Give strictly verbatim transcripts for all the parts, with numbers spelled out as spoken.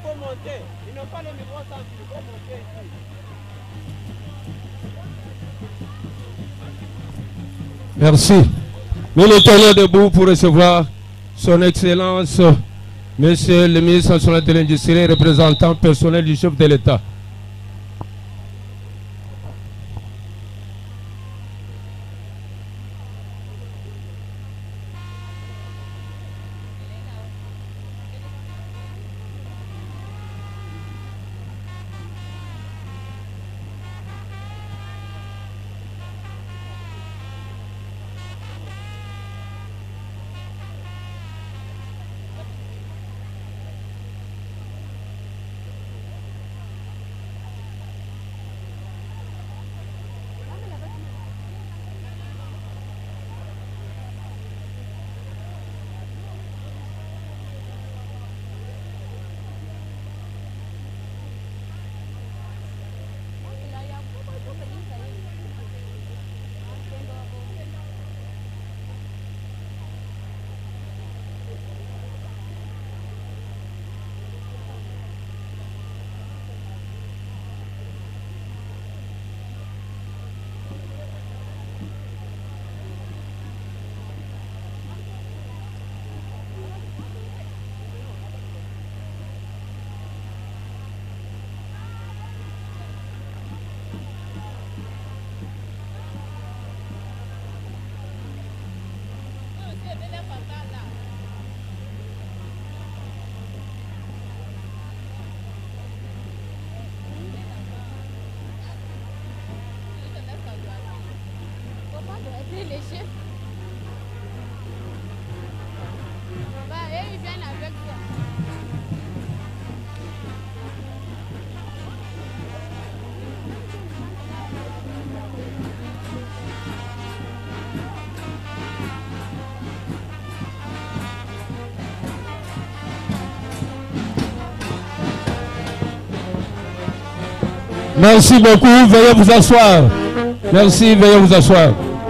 faut monter. Ils n'ont pas le micro sans fil. Il faut monter ici. Merci. Nous nous tenons debout pour recevoir son Excellence, Monsieur le ministre national de l'Industrie, représentant personnel du chef de l'État. Merci beaucoup, veuillez vous asseoir. Merci, veuillez vous asseoir.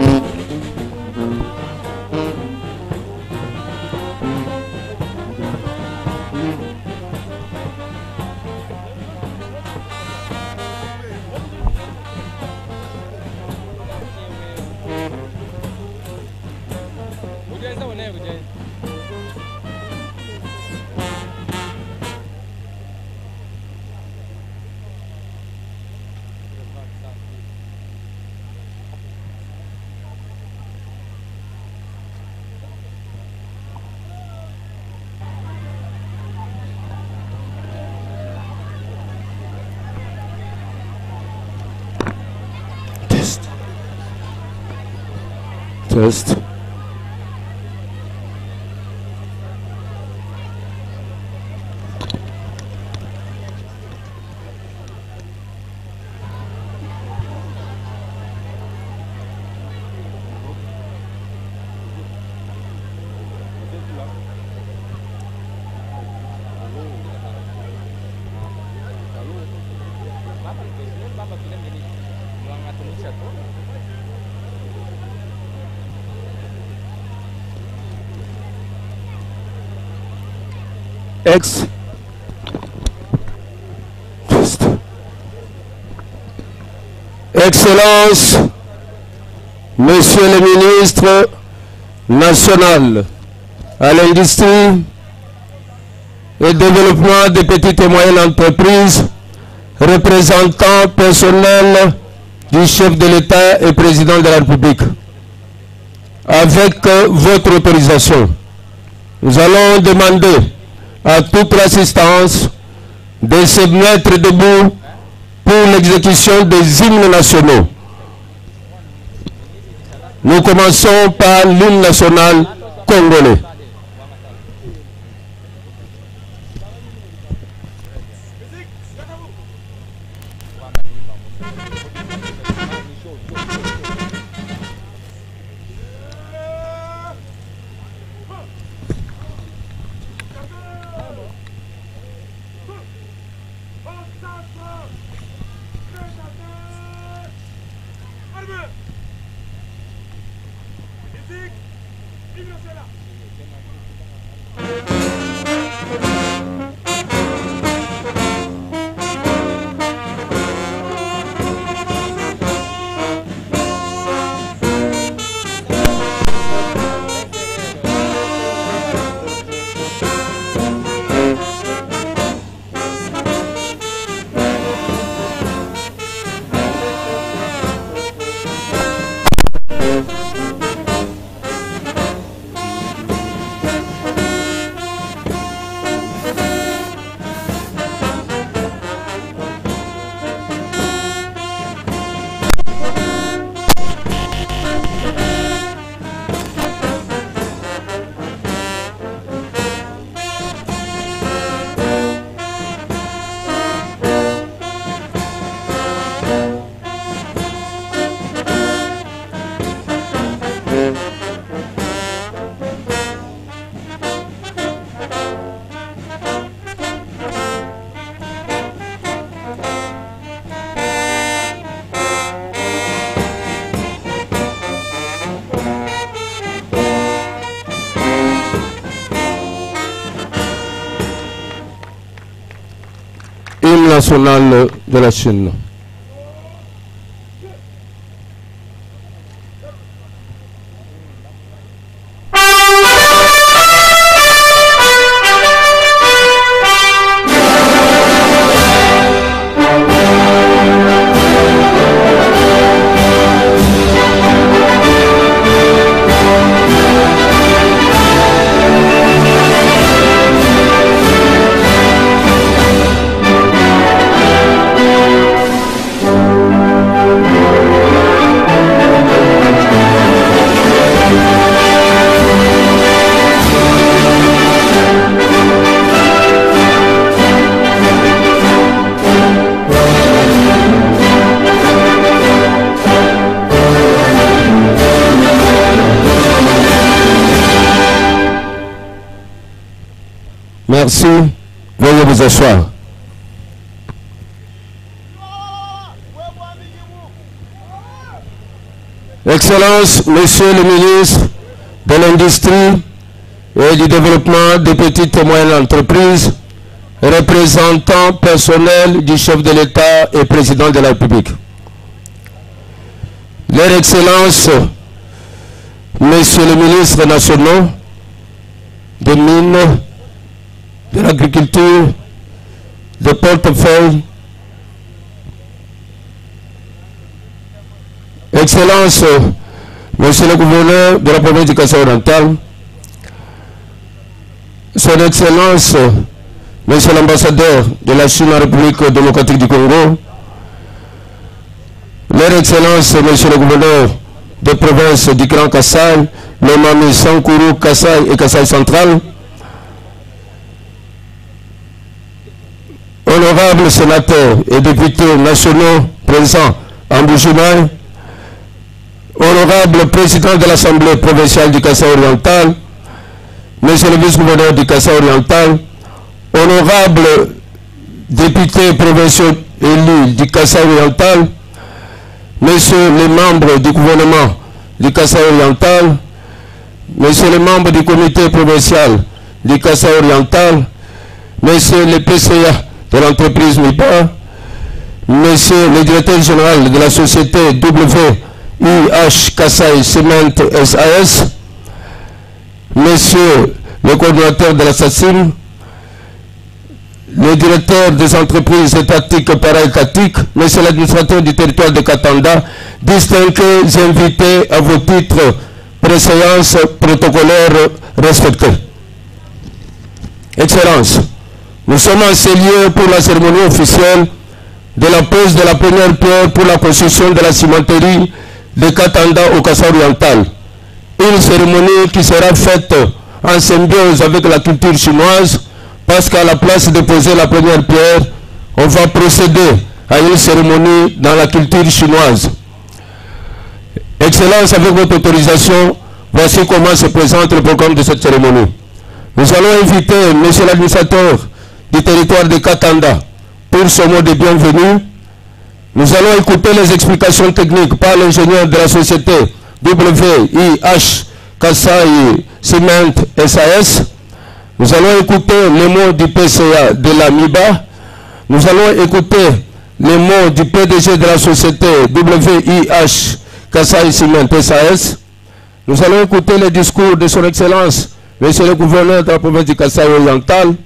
Test. Ex. Excellence, Monsieur le ministre national à l'industrie et développement des petites et moyennes entreprises, représentant personnel du chef de l'État et président de la République. Avec euh, votre autorisation, nous allons demander à toute l'assistance de se mettre debout pour l'exécution des hymnes nationaux. Nous commençons par l'hymne national congolais. nationale de la Chine. Merci. Veuillez vous asseoir. Excellences, Monsieur le ministre de l'Industrie et du Développement des petites et moyennes entreprises, représentants personnels du chef de l'État et président de la République. Leur Excellence, Monsieur le ministre national des Mines, de l'Agriculture, de portefeuille, Excellence, Monsieur le gouverneur de la province du Kasaï oriental, Son Excellence, Monsieur l'ambassadeur de la Chine en République démocratique du Congo, Leur Excellence, Monsieur le gouverneur de province du Grand Kasaï, le Mami Sankuru, Kasaï et Kasaï central, honorables sénateurs et députés nationaux présents en Bujumaï, honorable président de l'Assemblée provinciale du Kasaï oriental, monsieur le vice-gouverneur du Kasaï oriental, honorable députés provinciaux élus du Kasaï oriental, messieurs les membres du gouvernement du Kasaï oriental, messieurs les membres du comité provincial du Kasaï oriental, messieurs les P C A de l'entreprise M I P A, monsieur le directeur général de la société W I H Kasaï Cement S A S, monsieur le coordinateur de la S A C I M, le directeur des entreprises étatiques para-étatiques, monsieur l'administrateur du territoire de Katanda, distingués invités à vos titres, préséances protocolaires respectés. Excellence, nous sommes en ces lieux pour la cérémonie officielle de la pose de la première pierre pour la construction de la cimenterie de Katanda au Kasaï oriental. Une cérémonie qui sera faite en symbiose avec la culture chinoise, parce qu'à la place de poser la première pierre, on va procéder à une cérémonie dans la culture chinoise. Excellence, avec votre autorisation, voici comment se présente le programme de cette cérémonie. Nous allons inviter monsieur l'administrateur du territoire de Katanda pour ce mot de bienvenue. Nous allons écouter les explications techniques par l'ingénieur de la société W I H Kasaï Cement S A S. Nous allons écouter les mots du P C A de la M I B A. Nous allons écouter les mots du P D G de la société W I H Kasaï Cement S A S. Nous allons écouter les discours de son Excellence, monsieur le gouverneur de la province du Kasaï oriental.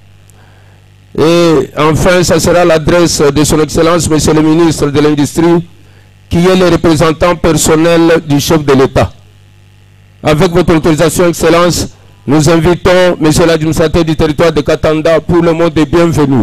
Et enfin, ça sera l'adresse de son Excellence, monsieur le ministre de l'Industrie, qui est le représentant personnel du chef de l'État. Avec votre autorisation, Excellence, nous invitons monsieur l'administrateur du territoire de Katanda pour le mot de bienvenue.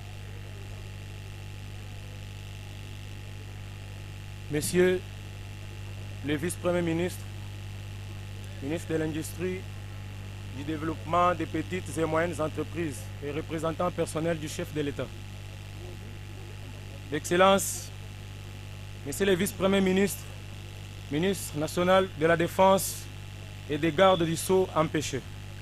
Messieurs, le vice-premier ministre, ministre de l'Industrie, du Développement des petites et moyennes entreprises et représentant personnel du chef de l'État. Excellences, Monsieur le vice-premier ministre, ministre national de la Défense et des gardes du Sceau empêchés.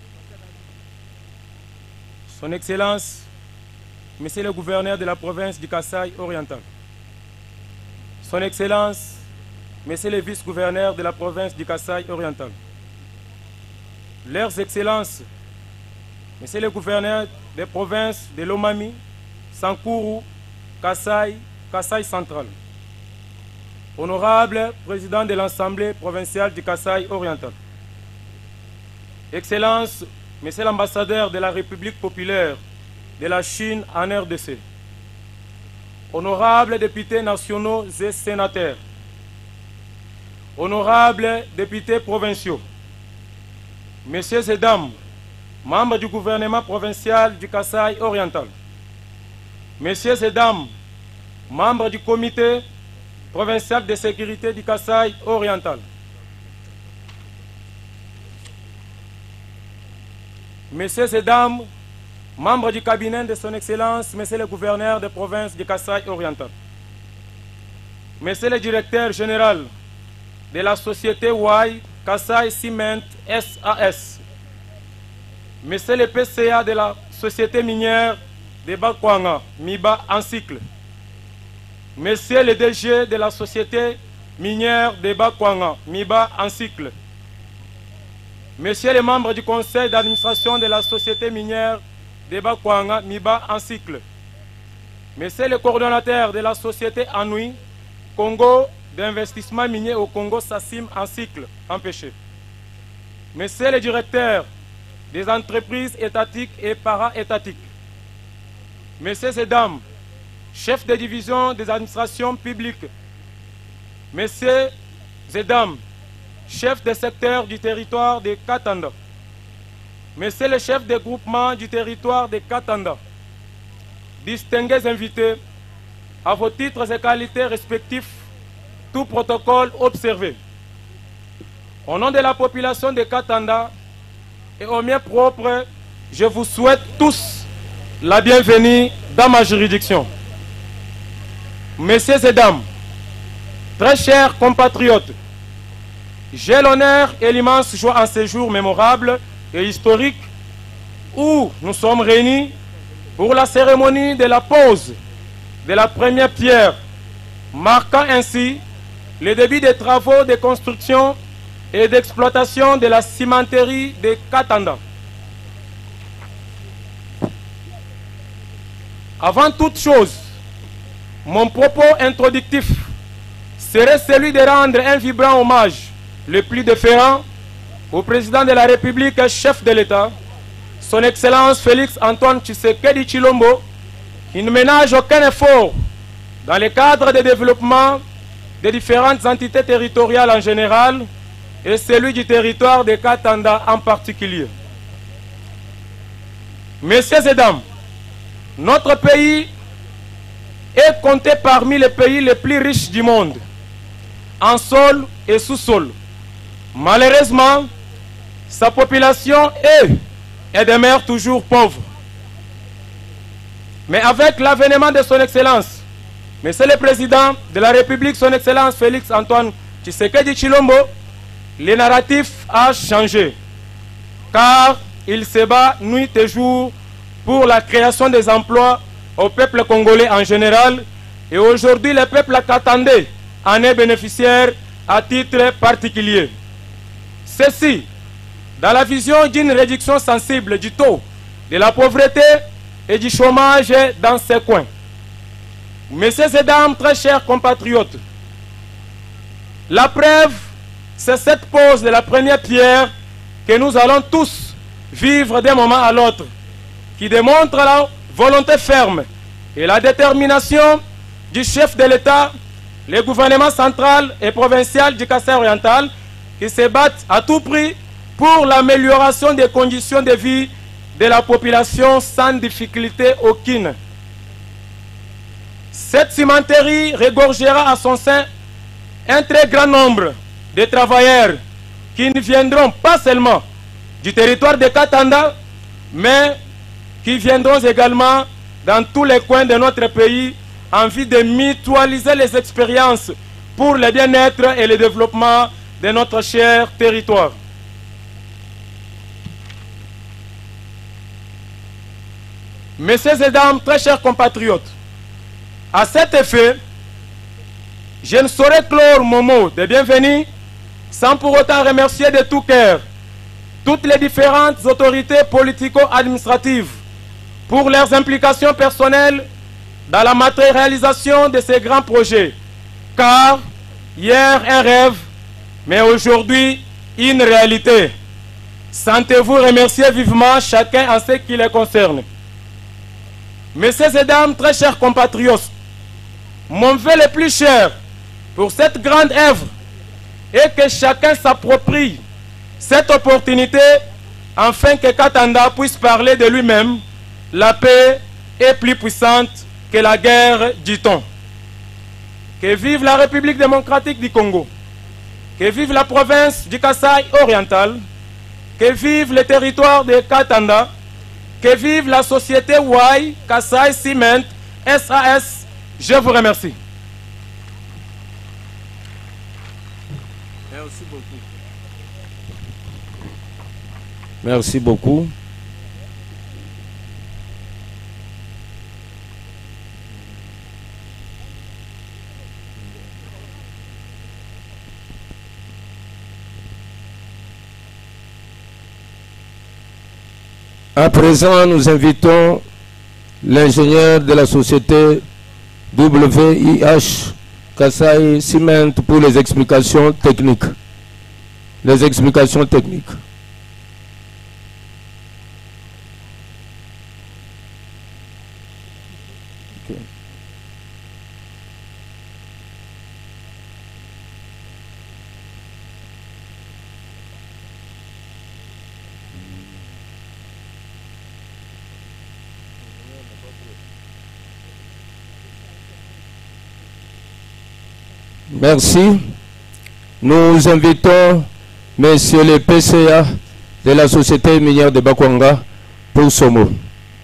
Son Excellence, Monsieur le gouverneur de la province du Kasaï oriental. Son Excellence, Monsieur le vice-gouverneur de la province du Kasaï oriental. Leurs Excellences, Monsieur le gouverneur des provinces de Lomami, Sankourou, Kasaï, Kasaï central. Honorable président de l'Assemblée provinciale du Kasaï oriental. Excellences, Monsieur l'ambassadeur de la République populaire de la Chine en R D C. Honorables députés nationaux et sénateurs. Honorables députés provinciaux. Messieurs et dames, membres du gouvernement provincial du Kasaï oriental. Messieurs et dames, membres du comité provincial de sécurité du Kasaï oriental. Messieurs et dames, membres du cabinet de son Excellence, Monsieur le gouverneur de province du Kasaï oriental. Monsieur le directeur général de la société Y Kasaï Cement S A S. Monsieur le P C A de la société minière de Bakwanga, Miba en cycle. Monsieur le D G de la société minière de Bakwanga, Miba en cycle. Monsieur les membres du conseil d'administration de la société minière de Bakwanga, Miba en cycle. Monsieur le coordonnateur de la société Anui, Congo d'investissement minier au Congo, Sassim en cycle, empêché. Monsieur le directeur des entreprises étatiques et para-étatiques. Messieurs et dames, chefs de division des administrations publiques. Messieurs et dames, chefs de secteur du territoire de Katanda. Messieurs les chefs de groupement du territoire de Katanda. Distingués invités, à vos titres et qualités respectifs, tout protocole observé. Au nom de la population de Katanda et au mien propre, je vous souhaite tous la bienvenue dans ma juridiction. Messieurs et dames, très chers compatriotes, j'ai l'honneur et l'immense joie en ce jour mémorable et historique où nous sommes réunis pour la cérémonie de la pose de la première pierre, marquant ainsi le début des travaux de construction et d'exploitation de la cimenterie de Katanda. Avant toute chose, mon propos introductif serait celui de rendre un vibrant hommage le plus déférent au président de la République, chef de l'État, son Excellence Félix Antoine Tshisekedi Tshilombo, qui ne ménage aucun effort dans le cadre de développement des différentes entités territoriales en général et celui du territoire de Katanda en particulier. Messieurs et dames, notre pays est compté parmi les pays les plus riches du monde, en sol et sous-sol. Malheureusement, sa population est et demeure toujours pauvre. Mais avec l'avènement de son Excellence, Monsieur le Président de la République, son Excellence Félix Antoine Tshisekedi Tshilombo, le narratif a changé, car il se bat nuit et jour pour la création des emplois au peuple congolais en général, et aujourd'hui le peuple katandais en est bénéficiaire à titre particulier. Ceci, dans la vision d'une réduction sensible du taux de la pauvreté et du chômage dans ces coins. Messieurs et dames, très chers compatriotes, la preuve, c'est cette pose de la première pierre que nous allons tous vivre d'un moment à l'autre, qui démontre la volonté ferme et la détermination du chef de l'État, le gouvernement central et provincial du Kasaï oriental, qui se battent à tout prix pour l'amélioration des conditions de vie de la population sans difficulté aucune. Cette cimenterie regorgera à son sein un très grand nombre des travailleurs qui ne viendront pas seulement du territoire de Katanda, mais qui viendront également dans tous les coins de notre pays en vue de mutualiser les expériences pour le bien-être et le développement de notre cher territoire. Messieurs et dames, très chers compatriotes, à cet effet, je ne saurais clore mon mot de bienvenue sans pour autant remercier de tout cœur toutes les différentes autorités politico-administratives pour leurs implications personnelles dans la matérialisation de ces grands projets. Car hier un rêve, mais aujourd'hui une réalité. Sentez-vous remercier vivement chacun en ce qui les concerne. Messieurs et dames, très chers compatriotes, mon vœu le plus cher pour cette grande œuvre est que chacun s'approprie cette opportunité afin que Katanda puisse parler de lui-même. La paix est plus puissante que la guerre, dit-on. Que vive la République démocratique du Congo, que vive la province du Kasaï oriental, que vive le territoire de Katanda, que vive la société Wai Kasaï Cement S A S. Je vous remercie. Merci beaucoup. Merci beaucoup. À présent, nous invitons l'ingénieur de la société W I H Kasaï Cement pour les explications techniques. Les explications techniques. Okay. Merci. Nous invitons Messieurs les P C A de la Société minière de Bakwanga pour ce mot.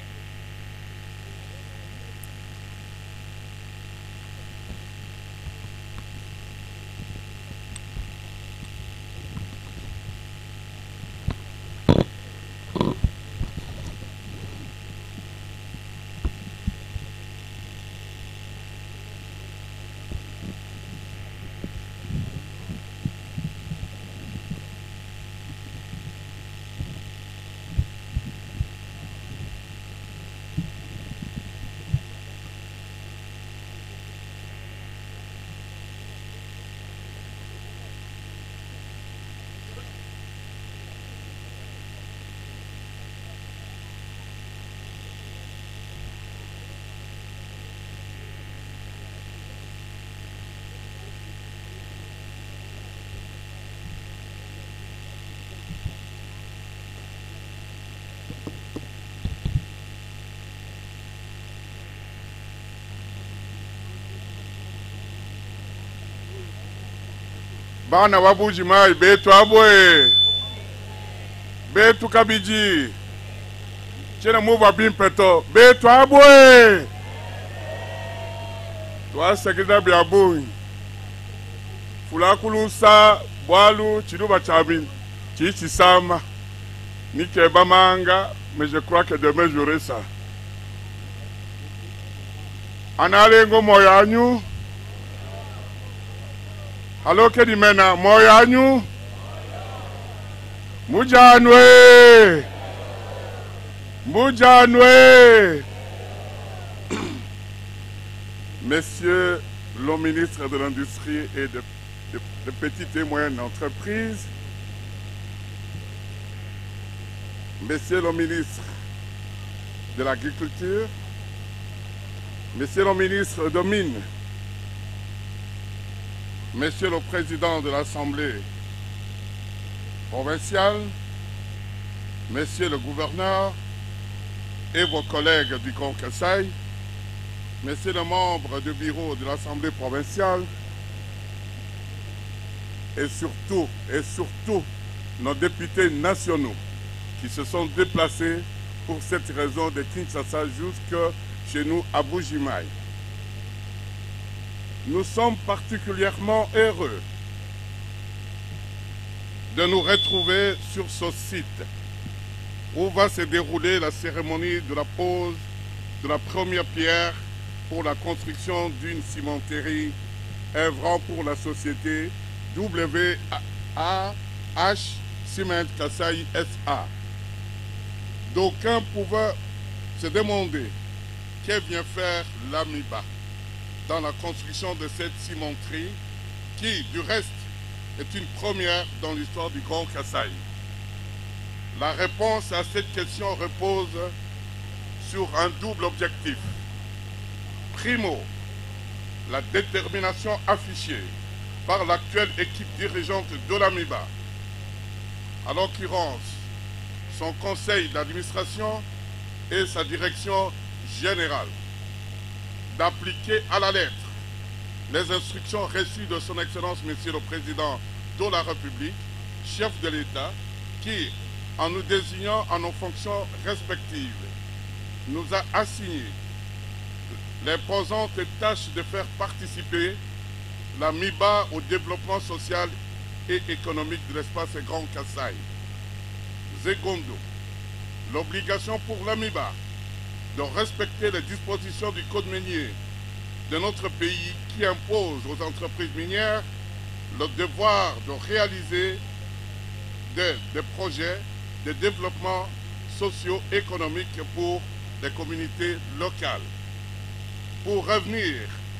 Bana wabuji mai betu abwe betu kabiji chena muba bimpeto betu abwe twasekeza byabui fulakulusa bwalu chiruba chabi chichisama nikeba manga, mais je crois que demain j'aurai ça. Analengo moyanyu Halo kedi mena moyanyu Mujanwe Mujanwe Messieurs le ministre de l'Industrie et de, de, de petites et moyennes entreprises, Messieurs le ministre de l'Agriculture, Messieurs le ministre de Mines, Monsieur le Président de l'Assemblée provinciale, Monsieur le Gouverneur et vos collègues du Grand Kasaï, Messieurs les membres du bureau de l'Assemblée provinciale, et surtout, et surtout nos députés nationaux qui se sont déplacés pour cette raison de Kinshasa jusque chez nous à Bujimaï. Nous sommes particulièrement heureux de nous retrouver sur ce site où va se dérouler la cérémonie de la pose de la première pierre pour la construction d'une cimenterie œuvrant pour la société W A H Cement Kasai S A. D'aucuns pouvaient se demander que vient faire l'AMIBA dans la construction de cette cimenterie qui, du reste, est une première dans l'histoire du Grand Kasaï. La réponse à cette question repose sur un double objectif. Primo, la détermination affichée par l'actuelle équipe dirigeante de l'AMIBA, à l'occurrence son conseil d'administration et sa direction générale, d'appliquer à la lettre les instructions reçues de son Excellence Monsieur le Président de la République, chef de l'État, qui, en nous désignant à nos fonctions respectives, nous a assigné l'imposante tâche de faire participer l'AMIBA au développement social et économique de l'espace Grand Kasaï. Secondo, l'obligation pour l'AMIBA de respecter les dispositions du Code minier de notre pays qui impose aux entreprises minières le devoir de réaliser des, des projets de développement socio-économique pour les communautés locales. Pour revenir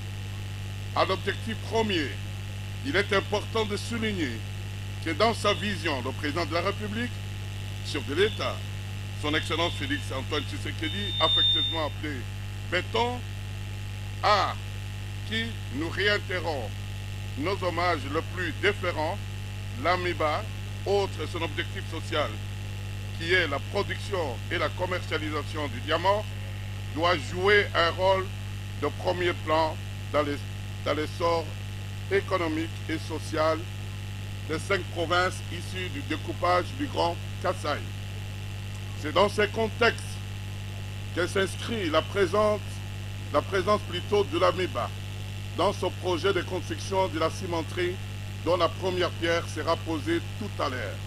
à l'objectif premier, il est important de souligner que dans sa vision, le président de la République, chef de l'État, son Excellence Félix Antoine Tshisekedi, affectueusement appelé Béton, à qui nous réitérons nos hommages le plus déférents, l'AMIBA, autre son objectif social, qui est la production et la commercialisation du diamant, doit jouer un rôle de premier plan dans les, dans l'essor économique et social des cinq provinces issues du découpage du Grand Kasaï. C'est dans ce contexte que s'inscrit la présence, la présence plutôt de l'AMIBA dans ce projet de construction de la cimenterie dont la première pierre sera posée tout à l'heure.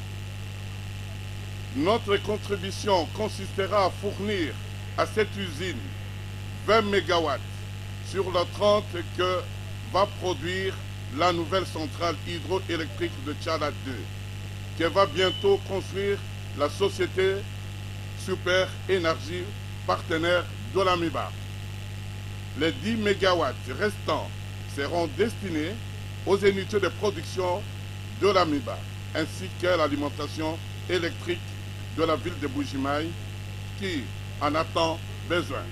Notre contribution consistera à fournir à cette usine vingt mégawatts sur la trente que va produire la nouvelle centrale hydroélectrique de Tchada deux, qui va bientôt construire la société Super Énergie, partenaire de l'AMIBA. Les dix mégawatts restants seront destinés aux unités de production de l'AMIBA, ainsi qu'à l'alimentation électrique de la ville de Bujimaï, qui en a tant besoin.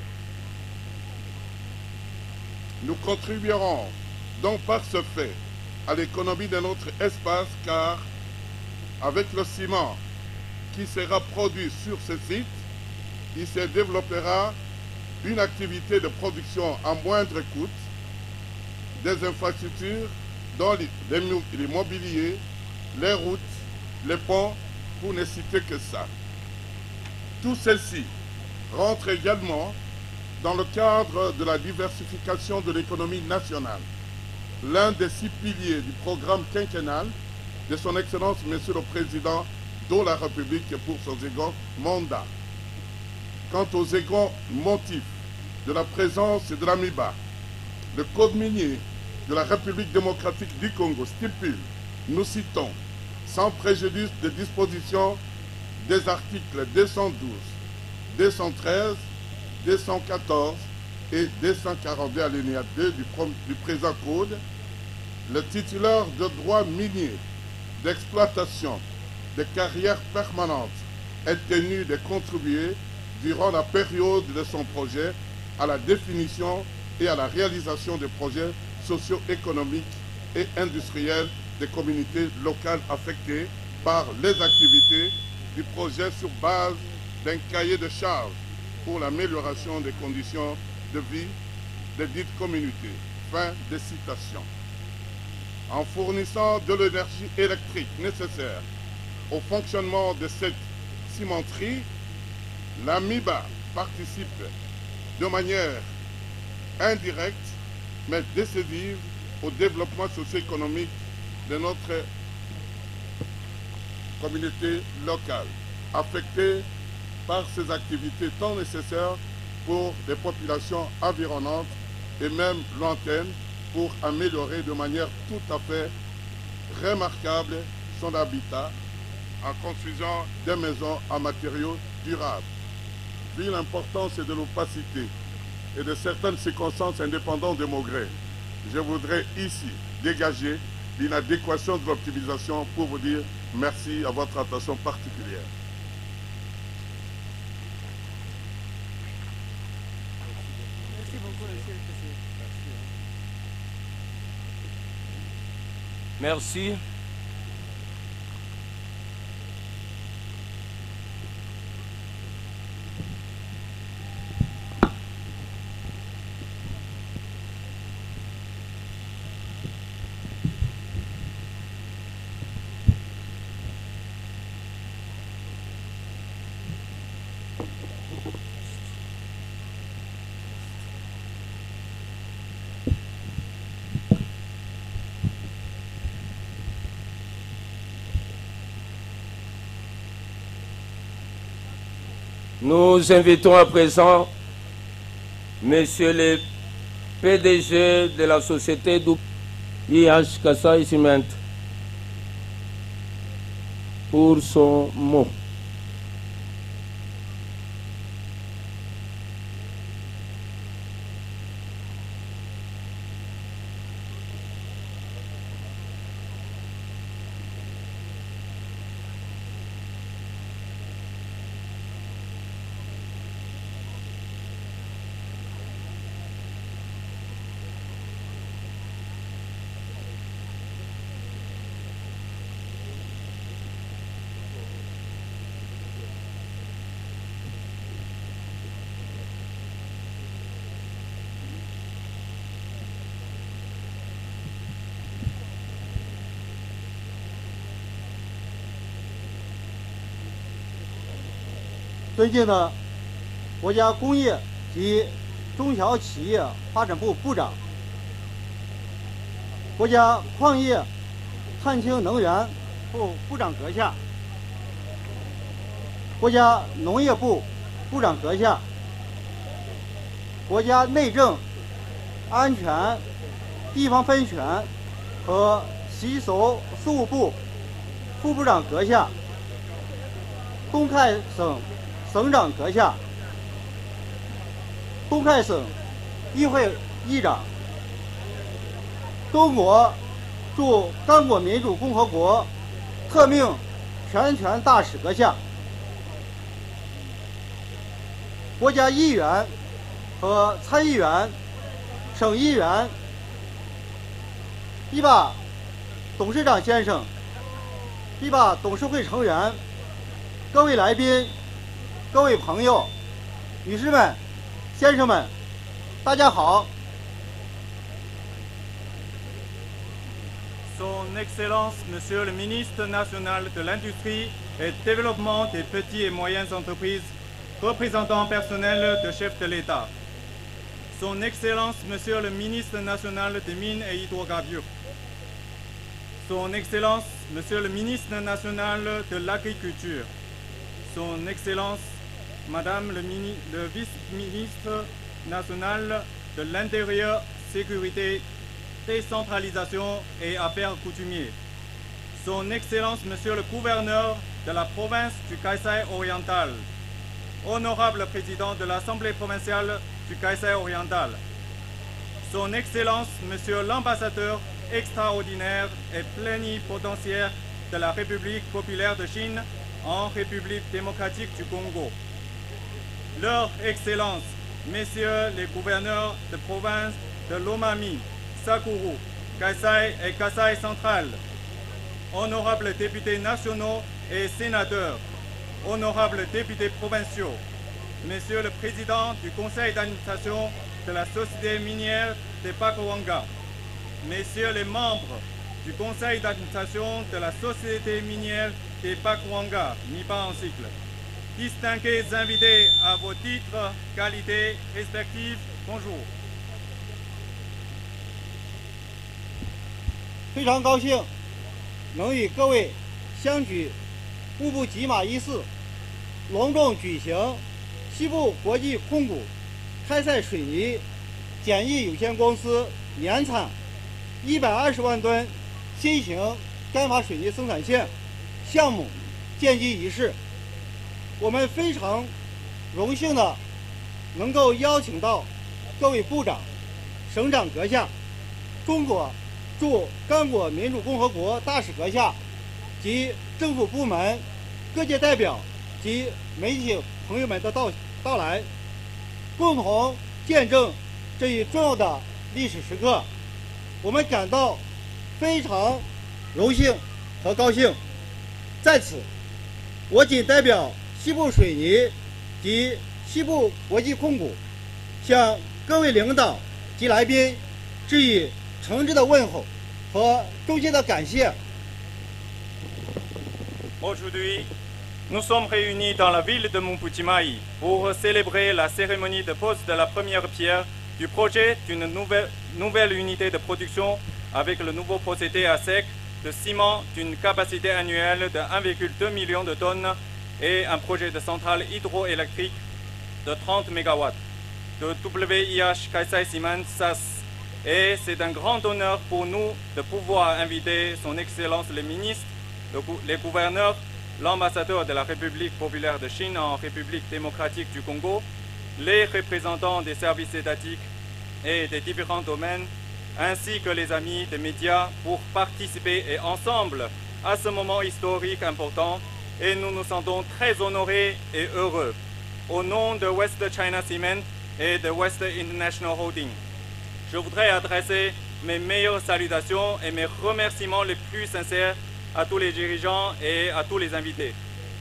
Nous contribuerons donc par ce fait à l'économie de notre espace, car avec le ciment qui sera produit sur ce site, il se développera une activité de production à moindre coût, des infrastructures dont l'immobilier, les routes, les ponts, pour ne citer que ça. Tout ceci rentre également dans le cadre de la diversification de l'économie nationale, l'un des six piliers du programme quinquennal de son Excellence Monsieur le Président de la République pour son second mandat. Quant aux seconds motifs de la présence de l'AMIBA, le Code minier de la République démocratique du Congo stipule, nous citons, sans préjudice des dispositions des articles deux cent douze, deux cent treize, deux cent quatorze et deux cent quarante-deux alinéa deux du, du présent Code, le titulaire de droits miniers d'exploitation de carrières permanentes est tenu de contribuer durant la période de son projet à la définition et à la réalisation des projets socio-économiques et industriels des communautés locales affectées par les activités du projet sur base d'un cahier de charges pour l'amélioration des conditions de vie des dites communautés. Fin de citation. en fournissant de l'énergie électrique nécessaire au fonctionnement de cette cimenterie, la M I B A participe de manière indirecte mais décisive au développement socio-économique de notre communauté locale, affectée par ces activités tant nécessaires pour des populations environnantes et même lointaines pour améliorer de manière tout à fait remarquable son habitat en construisant des maisons en matériaux durables. Vu l'importance de l'opacité et de certaines circonstances indépendantes de mon gré, je voudrais ici dégager l'inadéquation de l'optimisation pour vous dire merci à votre attention particulière. Merci beaucoup, monsieur le président. Merci. Nous invitons à présent Monsieur le P D G de la société I H Kasai Cement pour son mot. 尊敬的国家工业及中小企业发展部部长，国家矿业碳氢能源部部长阁下，国家农业部部长阁下，国家内政、安全、地方分权和习俗事务部副部长阁下，东开省省长阁下，东开省议会议长，中国驻刚果民主共和国特命全权大使阁下，国家议员和参议员、省议员、一把董事长先生、一把董事会成员、各位来宾、各位朋友、女士们、先生们，大家好。 Son Excellence, Monsieur le Ministre national de l'Industrie et Développement des petites et moyennes entreprises, représentant personnel de chef de l'État. Son Excellence, Monsieur le Ministre national des Mines et Hydrocarbures. Son Excellence, Monsieur le Ministre national de l'Agriculture. Son Excellence, Madame le, le Vice-ministre national de l'Intérieur, Sécurité, Décentralisation et Affaires coutumières. Son Excellence, Monsieur le Gouverneur de la province du Kasaï oriental. Honorable Président de l'Assemblée provinciale du Kasaï oriental. Son Excellence, Monsieur l'Ambassadeur extraordinaire et plénipotentiaire de la République populaire de Chine en République démocratique du Congo. Leur Excellence, Messieurs les gouverneurs de province de Lomami, Sakuru, Kasaï et Kasaï central, honorables députés nationaux et sénateurs, honorables députés provinciaux, Monsieur le Président du Conseil d'administration de la Société minière de Pakawanga, Messieurs les membres du conseil d'administration de la société minière des Pakwanga, Nipa en cycle. Distingués invités à vos titres, qualités respectives, bonjour. 非常高兴能与各位相举步步骑马仪式，隆重举行西部国际控股开采水泥简易有限公司年产一百二十万吨新型干法水泥生产线项目建基仪式。我们非常荣幸的能够邀请到各位部长、省长阁下、中国驻刚果民主共和国大使阁下及政府部门各界代表及媒体朋友们的到到来，共同见证这一重要的历史时刻。我们感到非常荣幸和高兴。在此，我仅代表西部水泥及西部国际控股，向各位领导及来宾致以诚挚的问候和衷心的感谢。 Aujourd'hui, nous sommes réunis dans la ville de Mumputimai pour célébrer la cérémonie de pose de la première pierre du projet d'une nouvelle, nouvelle unité de production avec le nouveau procédé à sec de ciment d'une capacité annuelle de un virgule deux million de tonnes et un projet de centrale hydroélectrique de trente mégawatts de W I H Kaisai Cement S A S. Et c'est un grand honneur pour nous de pouvoir inviter son Excellence le ministre, le, les gouverneurs, l'ambassadeur de la République populaire de Chine en République démocratique du Congo, les représentants des services étatiques et des différents domaines, ainsi que les amis des médias pour participer et ensemble à ce moment historique important. Et nous nous sentons très honorés et heureux. Au nom de West China Cement et de West International Holding, je voudrais adresser mes meilleures salutations et mes remerciements les plus sincères à tous les dirigeants et à tous les invités.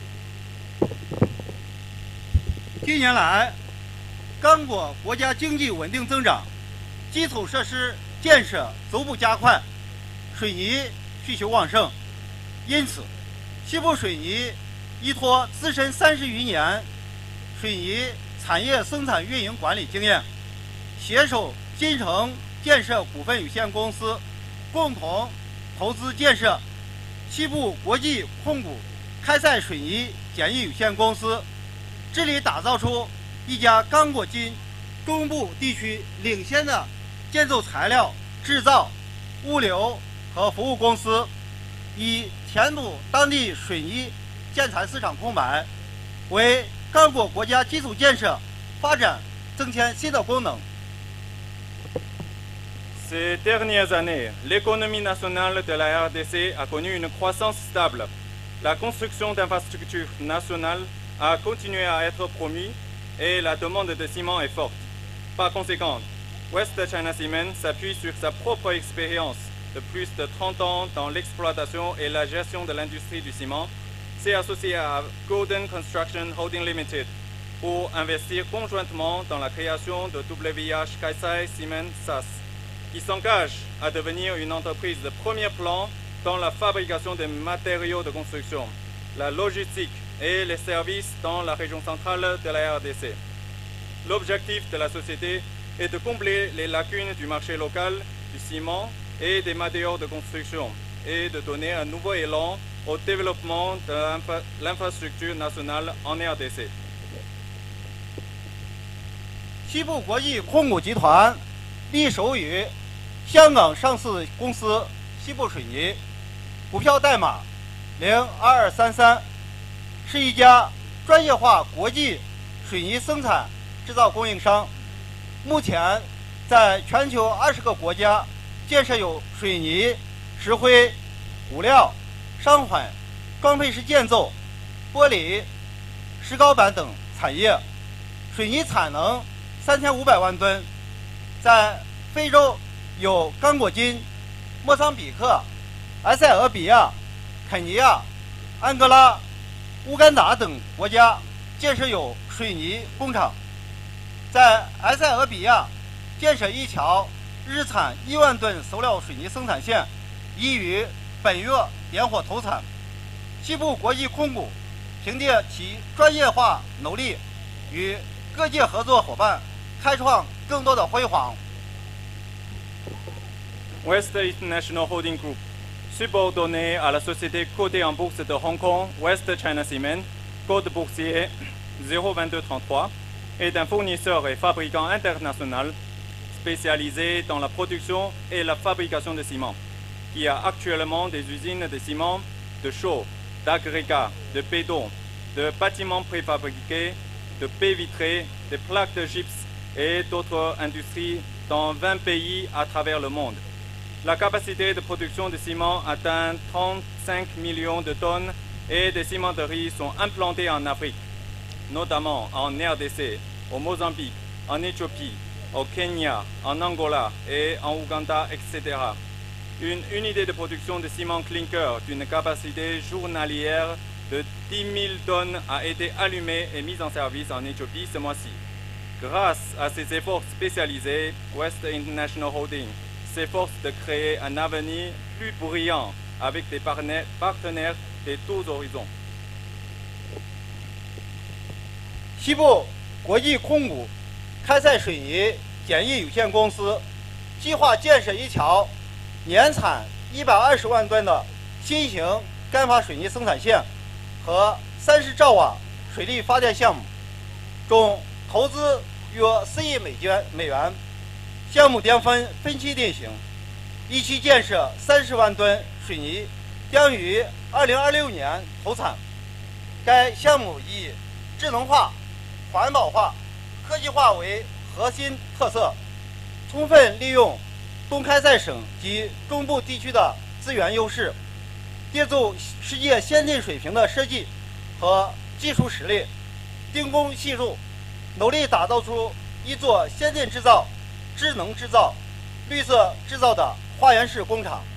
近年来，刚果国家经济稳定增长，基础设施建设逐步加快，水泥需求旺盛。因此，西部水泥依托自身三十余年水泥产业生产运营管理经验，携手金城建设股份有限公司，共同投资建设西部国际控股开采水泥简易有限公司，致力打造出一家刚果金中部地区领先的建筑材料制造、物流和服务公司，以填补当地水泥建材市场空白，为刚果国家基础建设发展增添新的功能。 Ces dernières années, l'économie nationale de la R D C a connu une croissance stable. La construction d'infrastructures nationales a continué à être promue et la demande de ciment est forte. Par conséquent, West China Cement s'appuie sur sa propre expérience de plus de trente ans dans l'exploitation et la gestion de l'industrie du ciment, s'est associé à Golden Construction Holding Limited pour investir conjointement dans la création de W I H Kaisai Cement S A S, qui s'engage à devenir une entreprise de premier plan dans la fabrication des matériaux de construction, la logistique et les services dans la région centrale de la R D C. L'objectif de la société est de combler les lacunes du marché local du ciment et des matériaux de construction et de donner un nouveau élan au développement de l'infrastructure nationale en R D C. 西部国际控股集团隶属于香港上市公司西部水泥，股票代码零二二三三，是一家专业化国际水泥生产制造供应商。目前在全球二十个国家建设有水泥、石灰、物料、商混、装配式建筑、玻璃、石膏板等产业，水泥产能三千五百万吨。在非洲有刚果金、莫桑比克、埃塞俄比亚、肯尼亚、安哥拉、乌干达等国家建设有水泥工厂。在埃塞俄比亚建设一条日产一万吨塑料水泥生产线， 已于本月点火投产。西部国际控股凭借其专业化能力，与各界合作伙伴开创更多的辉煌。 West International Holding Group, subordonné à la société cotée en bourse de Hong Kong, West China Cement, code boursier zéro vingt-deux trente-trois, est un fournisseur et fabricant international spécialisé dans la production et la fabrication de ciment, qui a actuellement des usines de ciment, de chaux, d'agrégats, de béton, de bâtiments préfabriqués, de baies vitrées, de plaques de gypse et d'autres industries dans vingt pays à travers le monde. La capacité de production de ciment atteint trente-cinq millions de tonnes et des cimenteries sont implantées en Afrique, notamment en R D C, au Mozambique, en Éthiopie, au Kenya, en Angola et en Ouganda, et cetera. Une unité de production de ciment clinker d'une capacité journalière de dix mille tonnes a été allumée et mise en service en Éthiopie ce mois-ci. Grâce à ces efforts spécialisés, West International Holding s'efforce de créer un avenir plus brillant avec des partenaires de tous horizons. 西部国际控股开采水泥简易有限公司计划建设一条年产一百二十万吨的新型干法水泥生产线和三十兆瓦水力发电项目，总投资约四亿美元美元。项目将分分期进行，一期建设三十万吨水泥将于二零二六年投产。该项目以智能化、环保化、科技化为核心特色，充分利用东开塞省及中部地区的资源优势，借助世界先进水平的设计和技术实力，精工细入，努力打造出一座先进制造、智能制造、绿色制造的花园式工厂。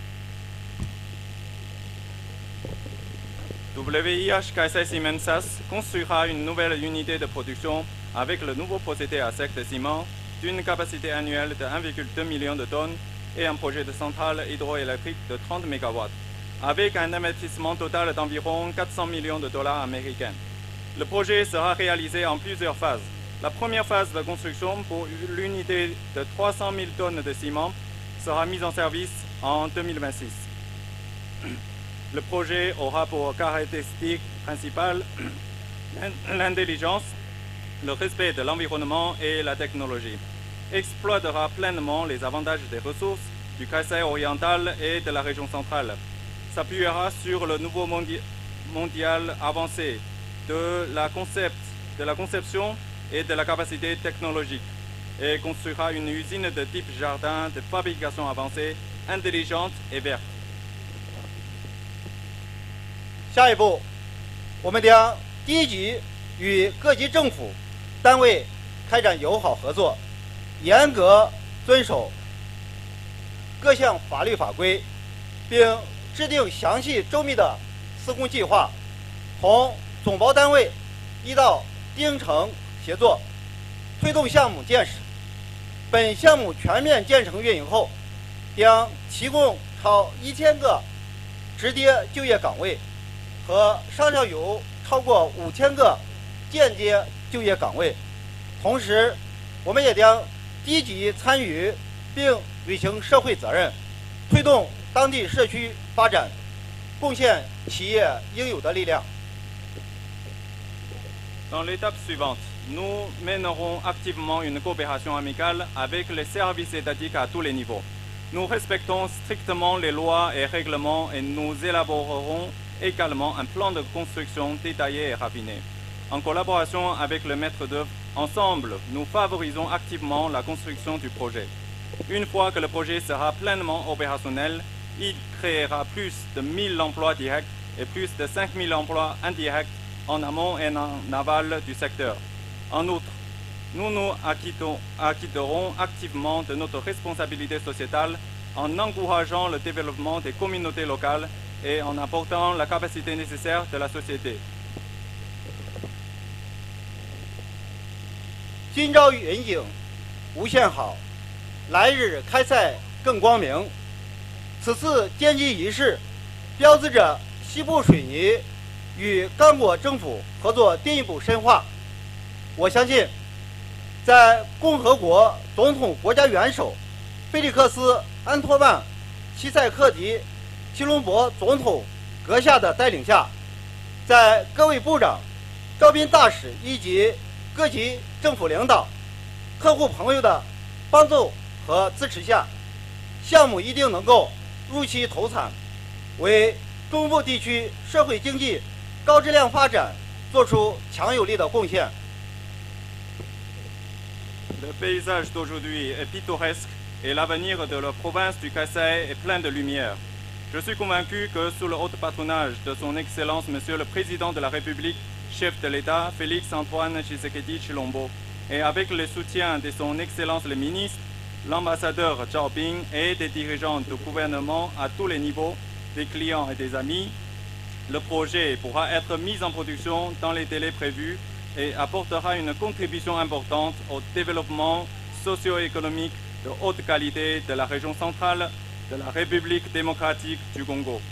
W I H Kaisei Siemens S A S construira une nouvelle unité de production avec le nouveau procédé à sec de ciment d'une capacité annuelle de un virgule deux million de tonnes et un projet de centrale hydroélectrique de trente mégawatts, avec un investissement total d'environ quatre cents millions de dollars américains. Le projet sera réalisé en plusieurs phases. La première phase de construction pour l'unité de trois cent mille tonnes de ciment sera mise en service en deux mille vingt-six. Le projet aura pour caractéristique principale l'intelligence, le respect de l'environnement et la technologie. Exploitera pleinement les avantages des ressources du Kaisei oriental et de la région centrale. S'appuiera sur le nouveau mondi mondial avancé de la, concept, de la conception et de la capacité technologique et construira une usine de type jardin de fabrication avancée, intelligente et verte. 下一步，我们将积极与各级政府单位开展友好合作，严格遵守各项法律法规，并制定详细周密的施工计划，同总包单位一道丁程协作，推动项目建设。本项目全面建成运营后，将提供超一千个直接就业岗位。 和上上游超过五千个间接就业岗位，同时，我们也将积极参与并履行社会责任，推动当地社区发展，贡献企业应有的力量。 Dans l'étape suivante, nous mènerons activement une coopération amicale avec les services étatiques à tous les niveaux. Nous respectons strictement les lois et règlements et nous élaborerons également un plan de construction détaillé et raffiné. En collaboration avec le maître d'œuvre, ensemble, nous favorisons activement la construction du projet. Une fois que le projet sera pleinement opérationnel, il créera plus de mille emplois directs et plus de cinq mille emplois indirects en amont et en aval du secteur. En outre, nous nous acquittons, acquitterons activement de notre responsabilité sociétale en encourageant le développement des communautés locales et en apportant la capacité nécessaire de la société. 今朝云景无限好，来日开赛更光明。 此次奠基仪式，标志着西部水泥与刚果政府合作进一步深化。我相信，在共和国总统国家元首菲利克斯·安托万·齐塞克迪·齐隆博总统阁下的带领下，在各位部长、招宾大使以及各级政府领导、客户朋友的帮助和支持下，项目一定能够如期投产，为中部地区社会经济高质量发展做出强有力的贡献。 Le paysage d'aujourd'hui est pittoresque et l'avenir de la province du Kasaï est plein de lumière. Je suis convaincu que sous le haut patronage de son Excellence Monsieur le Président de la République, chef de l'État Félix Antoine Tshisekedi Tshilombo, et avec le soutien de son Excellence le ministre, l'ambassadeur Zhao Bing et des dirigeants du gouvernement à tous les niveaux, des clients et des amis, le projet pourra être mis en production dans les délais prévus et apportera une contribution importante au développement socio-économique de haute qualité de la région centrale de la République démocratique du Congo.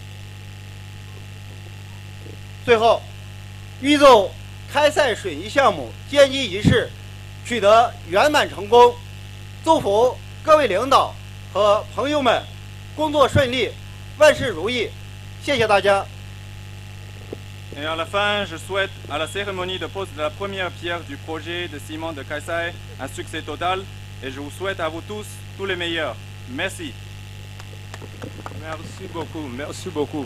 最后，预祝开赛水泥项目奠基仪式取得圆满成功，祝福各位领导和朋友们工作顺利，万事如意。谢谢大家。 Et à la fin, je souhaite à la cérémonie de pose de la première pierre du projet de ciment de Kasaï un succès total et je vous souhaite à vous tous tous les meilleurs. Merci. Merci beaucoup, merci beaucoup.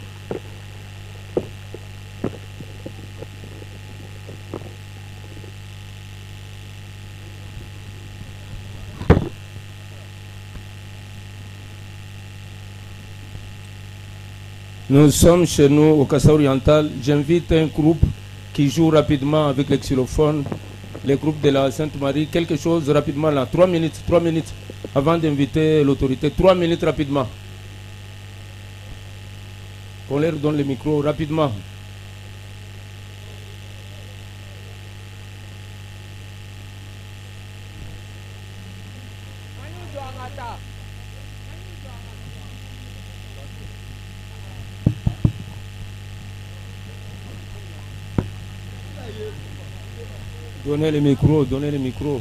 Nous sommes chez nous au Kasaï oriental. J'invite un groupe qui joue rapidement avec le xylophone, le groupe de la Sainte-Marie, quelque chose rapidement là, trois minutes, trois minutes, avant d'inviter l'autorité, trois minutes rapidement. On leur donne le micro rapidement. Donnez le micro, donnez le micro.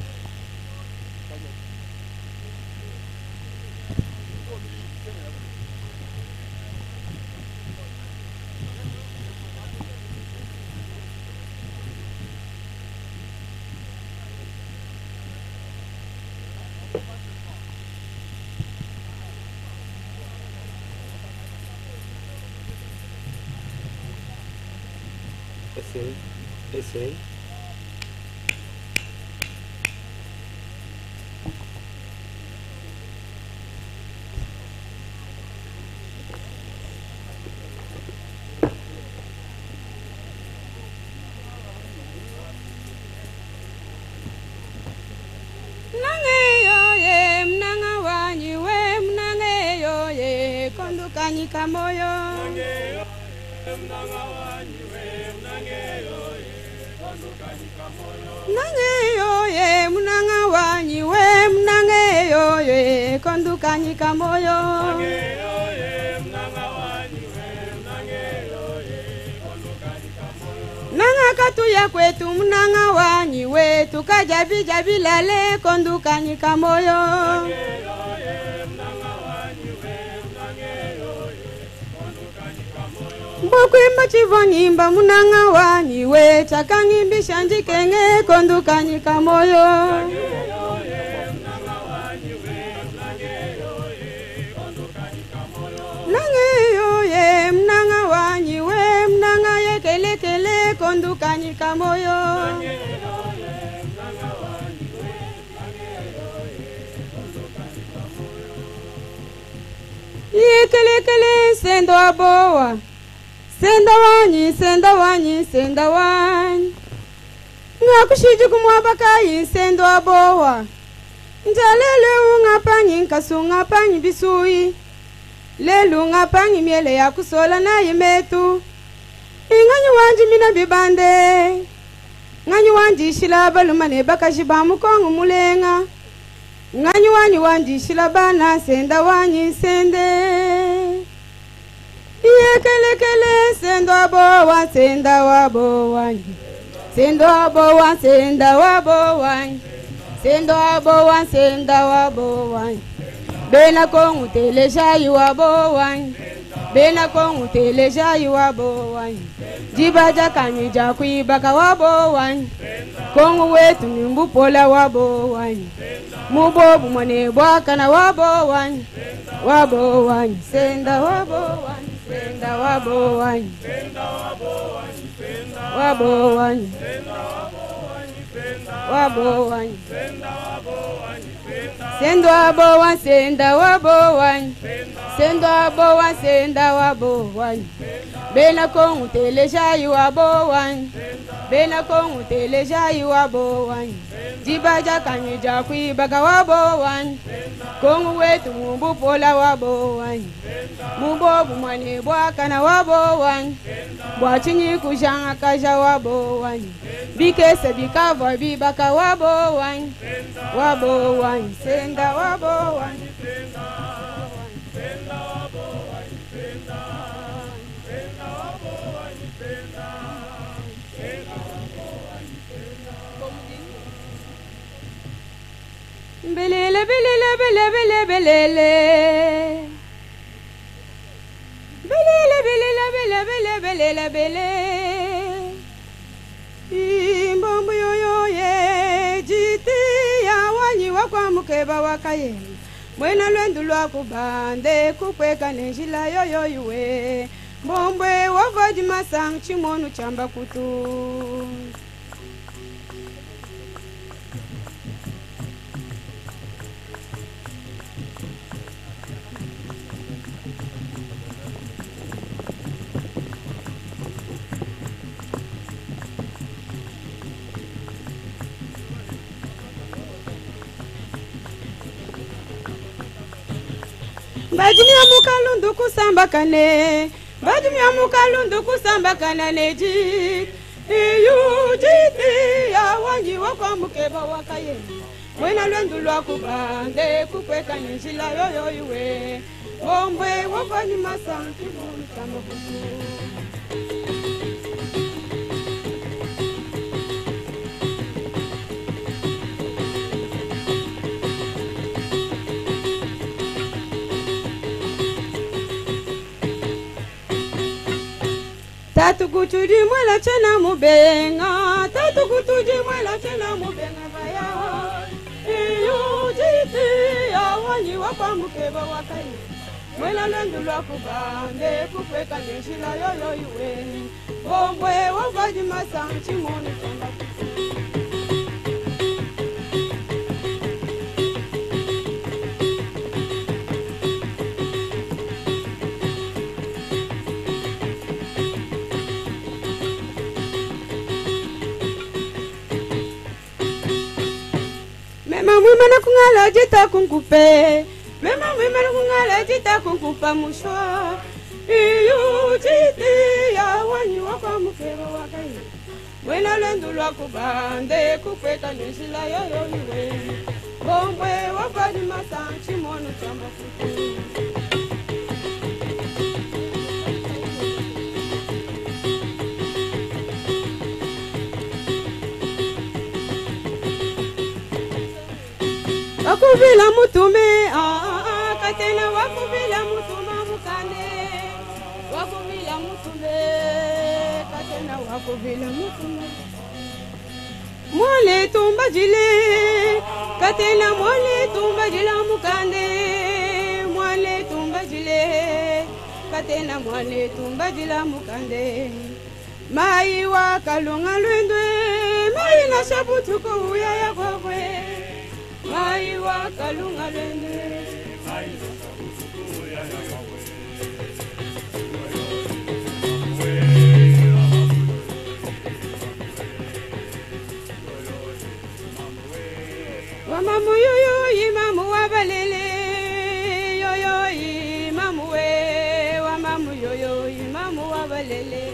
Essaye, essaye. Kanyika moyo nangeyo ye munanga wanyi we mnangeyo ye kondu kanyika moyo nanga katuya kwetu munanga wanyi we tukajabi jabi lale kondu kanyika moyo Bokwimba chivonimba munanga wanyi we chakangimbi shanjikenge kondukanyika moyo nangeyo ye mnanga wanyi we mnanga ye kele kele kondukanyika moyo ye kele kele sendo aboa Senda wanyi, senda wanyi, senda wanyi Ngakushiji kumwabakayi, sendo abowa Njalele ungapanyi, nkasu ngapanyi bisui Lelu ngapanyi miele ya kusola na yimetu Inganyu wanji mina bibande Nganyu wanji shilaba lumane baka shibamu kongu mulenga Nganyu wanyi wanji shilaba na senda wanyi sende Kele kele sendo aboa senda waboa sendo aboa senda waboa sendo aboa senda waboa bena kongu teleja iwaboa bena kongu teleja iwaboa jibaja kanija kuibaka waboa kongu wetu nimbupola waboa mubobu mwane bwaka na waboa waboa senda waboa senda wabowanyi wabowanyi wabowanyi sendo wabowa senda wabowanyi sendo wabowa senda wabowanyi bena kongu telejayi wabowanyi bena kongu telejayi wabowanyi jibaja kanyija kuibaka wabowanyi kongu wetu mumbupola wabowanyi mubobu mwane bwaka na wabowanyi bwachinyi kujanga kaja wabowanyi bikese bikava bibaka wabowanyi wabowanyi senda wabowanyi belele belele belele belele belele belele belele belele belele imbombo yoyo ye jiti ya wanyi wakwa mukeba wakaye mwena lwendu lwakubande kukweka nenjila yoyo iwe mbombwe wavaji masang chimonu chamba kutu Bajimi amukalundu kusamba kane Bajimi amukalundu kusamba kana neji Iyo jiti ya wanji wakwa mukeba wakaye Mwena lwendu lwakubande kukweka njila yoyo iwe Ombwe wafani masanti munu kama kutu Tatu kutuji mwela chena mubenga Tatu kutuji mwela chena mubenga baya Iyo jiti ya wanyi wapa mukeba wakai Mwela lendu lwakubande kukweka njila yoyo iwe Bombwe wavaji masanchi monu chanda Mema mwimana kungala jita kunkupe Mema mwimana kungala jita kunkupa mushwa Iyo jiti ya wanyi wapa mukeba wakai Mwena lendu lwakubande kukweka njila yoyo iwe Bombwe wafadi masanchi monu chamba kutu Wakuvila mutume ah ah katena wakuvila mutuma mukane wakuvila mutume katena wakuvila mutume Mwale tumba jile katena mwale tumba jila mukande mwale tumba jile katena mwale tumba jila mukande Mai wakalunga lwendwe mai na shabutuko uya ya kwakwe Mai wakalunga lwendwe mai na shabutuko uya ya kwakwe Wamamu yoyo imamu wabalele yoyo imamu we wamamu yoyo imamu wabalele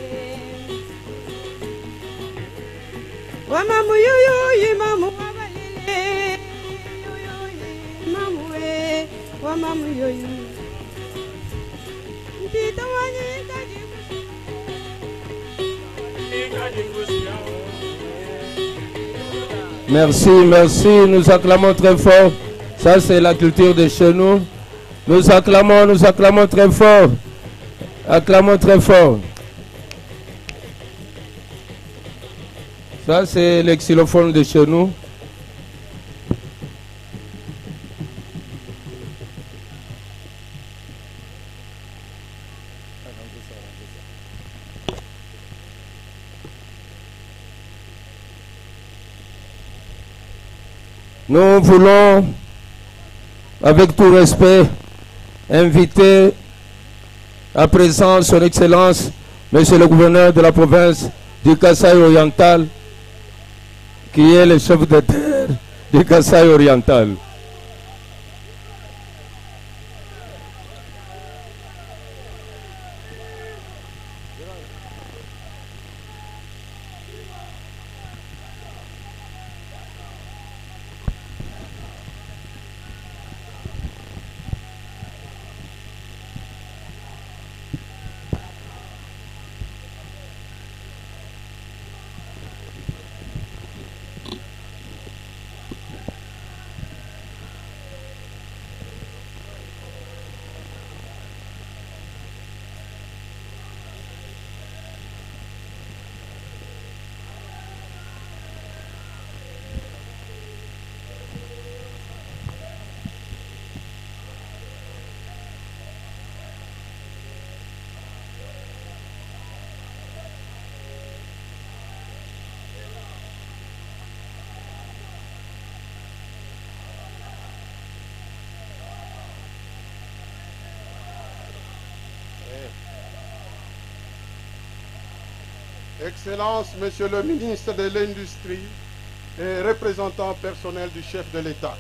Wamamu yoyo imamu wabalele yoyo imamu we wamamu yoyo Mpita Merci, merci, nous acclamons très fort. Ça, c'est la culture de chez nous. Nous acclamons, nous acclamons très fort. Acclamons très fort. Ça, c'est le xylophone de chez nous. Nous voulons, avec tout respect, inviter à présent son Excellence, Monsieur le gouverneur de la province du Kasaï oriental, qui est le chef de terre du Kasaï oriental. Excellence, Monsieur le ministre de l'Industrie et représentant personnel du chef de l'État.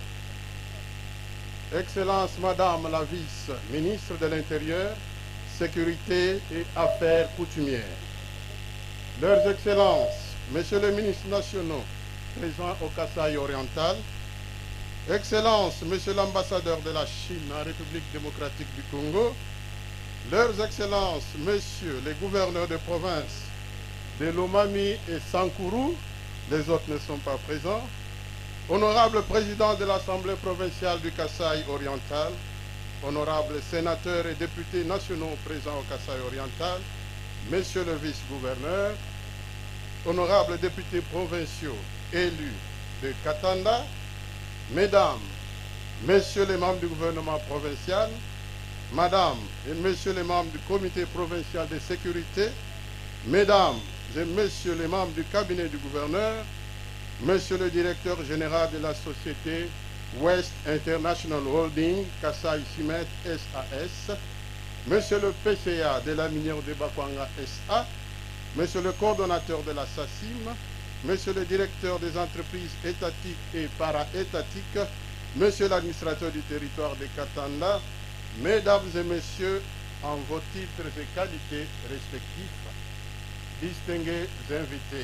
Excellence, Madame la vice-ministre de l'Intérieur, Sécurité et Affaires coutumières. Leurs Excellences, Messieurs les ministres nationaux présents au Kasaï oriental, Excellences, Monsieur l'ambassadeur de la Chine en République démocratique du Congo, Leurs Excellences, Messieurs les gouverneurs de province de Lomami et Sankourou, les autres ne sont pas présents, Honorable Président de l'Assemblée provinciale du Kasaï oriental, Honorables sénateurs et députés nationaux présents au Kasaï oriental, Messieurs le vice-gouverneur, Honorables députés provinciaux élus de Katanda, Mesdames, Messieurs les membres du gouvernement provincial, Madame et Messieurs les membres du comité provincial de sécurité, Mesdames et Messieurs les membres du cabinet du gouverneur, Monsieur le directeur général de la société West International Holding, Kasaï Cement S A S, Monsieur le P C A de la minière de Bakwanga S A, Monsieur le coordonnateur de la SACIM, Monsieur le directeur des entreprises étatiques et para-étatiques, Monsieur l'administrateur du territoire de Katanda, Mesdames et Messieurs, en vos titres et qualités respectifs, distingués invités.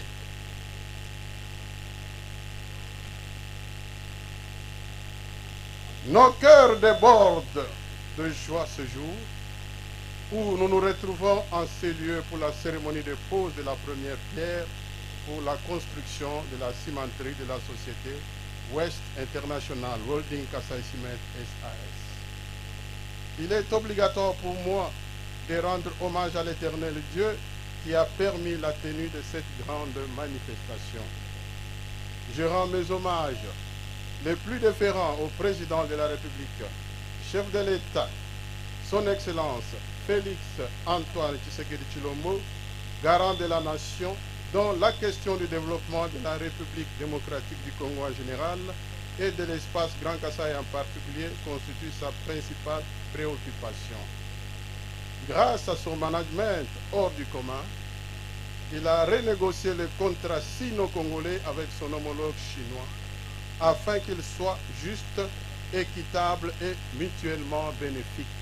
Nos cœurs débordent de joie ce jour où nous nous retrouvons en ces lieux pour la cérémonie de pose de la première pierre pour la construction de la cimenterie de la société West International Holding Kasaï Cement S A S. Il est obligatoire pour moi de rendre hommage à l'Éternel Dieu qui a permis la tenue de cette grande manifestation. Je rends mes hommages les plus déférents au président de la République, chef de l'État, son Excellence Félix Antoine Tshisekedi Tshilombo, garant de la nation, dont la question du développement de la République démocratique du Congo en général et de l'espace Grand Kasaï en particulier constitue sa principale préoccupation. Grâce à son management hors du commun, il a renégocié le contrat sino-congolais avec son homologue chinois afin qu'il soit juste, équitable et mutuellement bénéfique.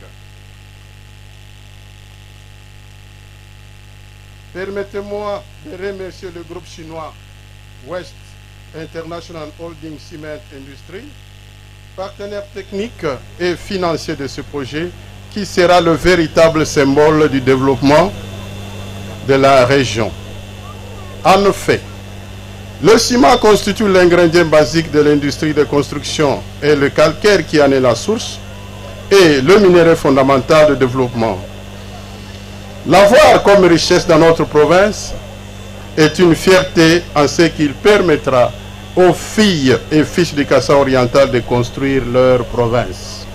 Permettez-moi de remercier le groupe chinois West International Holding Cement Industry, partenaire technique et financier de ce projet qui sera le véritable symbole du développement de la région. En effet, le ciment constitue l'ingrédient basique de l'industrie de construction et le calcaire qui en est la source est le minerai fondamental de développement. L'avoir comme richesse dans notre province est une fierté en ce qu'il permettra aux filles et fils du Kasaï oriental de construire leur province.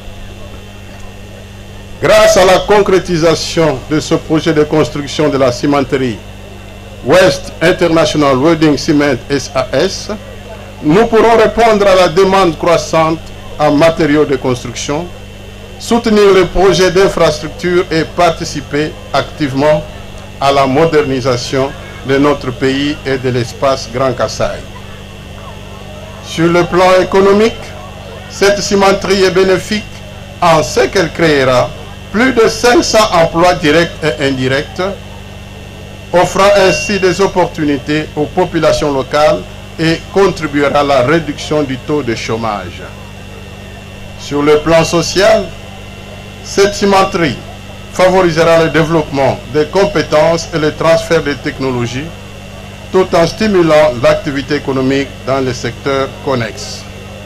Grâce à la concrétisation de ce projet de construction de la cimenterie West International Welding Cement S A S, nous pourrons répondre à la demande croissante en matériaux de construction, soutenir les projets d'infrastructure et participer activement à la modernisation de notre pays et de l'espace Grand Kasaï. Sur le plan économique, cette cimenterie est bénéfique en ce qu'elle créera plus de cinq cents emplois directs et indirects, offrant ainsi des opportunités aux populations locales et contribuera à la réduction du taux de chômage. Sur le plan social, cette cimenterie favorisera le développement des compétences et le transfert des technologies, tout en stimulant l'activité économique dans les secteurs connexes.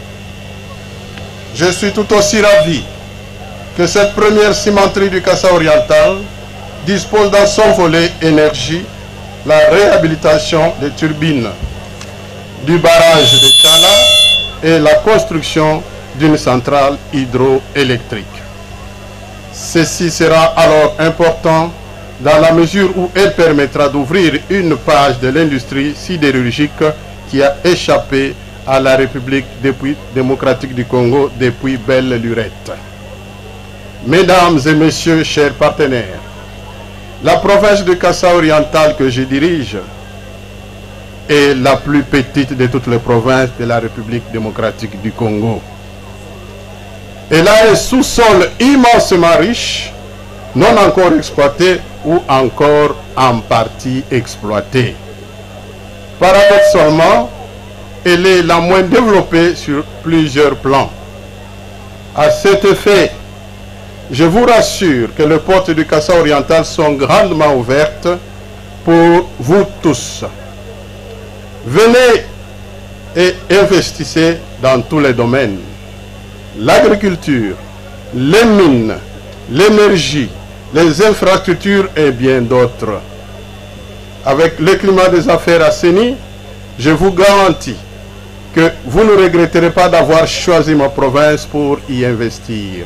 Je suis tout aussi ravi que cette première cimenterie du Kasaï oriental dispose dans son volet énergie la réhabilitation des turbines du barrage de Tchala et la construction d'une centrale hydroélectrique. Ceci sera alors important dans la mesure où elle permettra d'ouvrir une page de l'industrie sidérurgique qui a échappé à la République démocratique du Congo depuis belle lurette. Mesdames et messieurs, chers partenaires, la province du Kasaï oriental que je dirige est la plus petite de toutes les provinces de la République démocratique du Congo. Elle a un sous-sol immensement riche, non encore exploité ou encore en partie exploité. Paradoxalement, elle est la moins développée sur plusieurs plans. À cet effet, je vous rassure que les portes du Kasaï oriental sont grandement ouvertes pour vous tous. Venez et investissez dans tous les domaines. L'agriculture, les mines, l'énergie, les infrastructures et bien d'autres. Avec le climat des affaires assaini, je vous garantis que vous ne regretterez pas d'avoir choisi ma province pour y investir.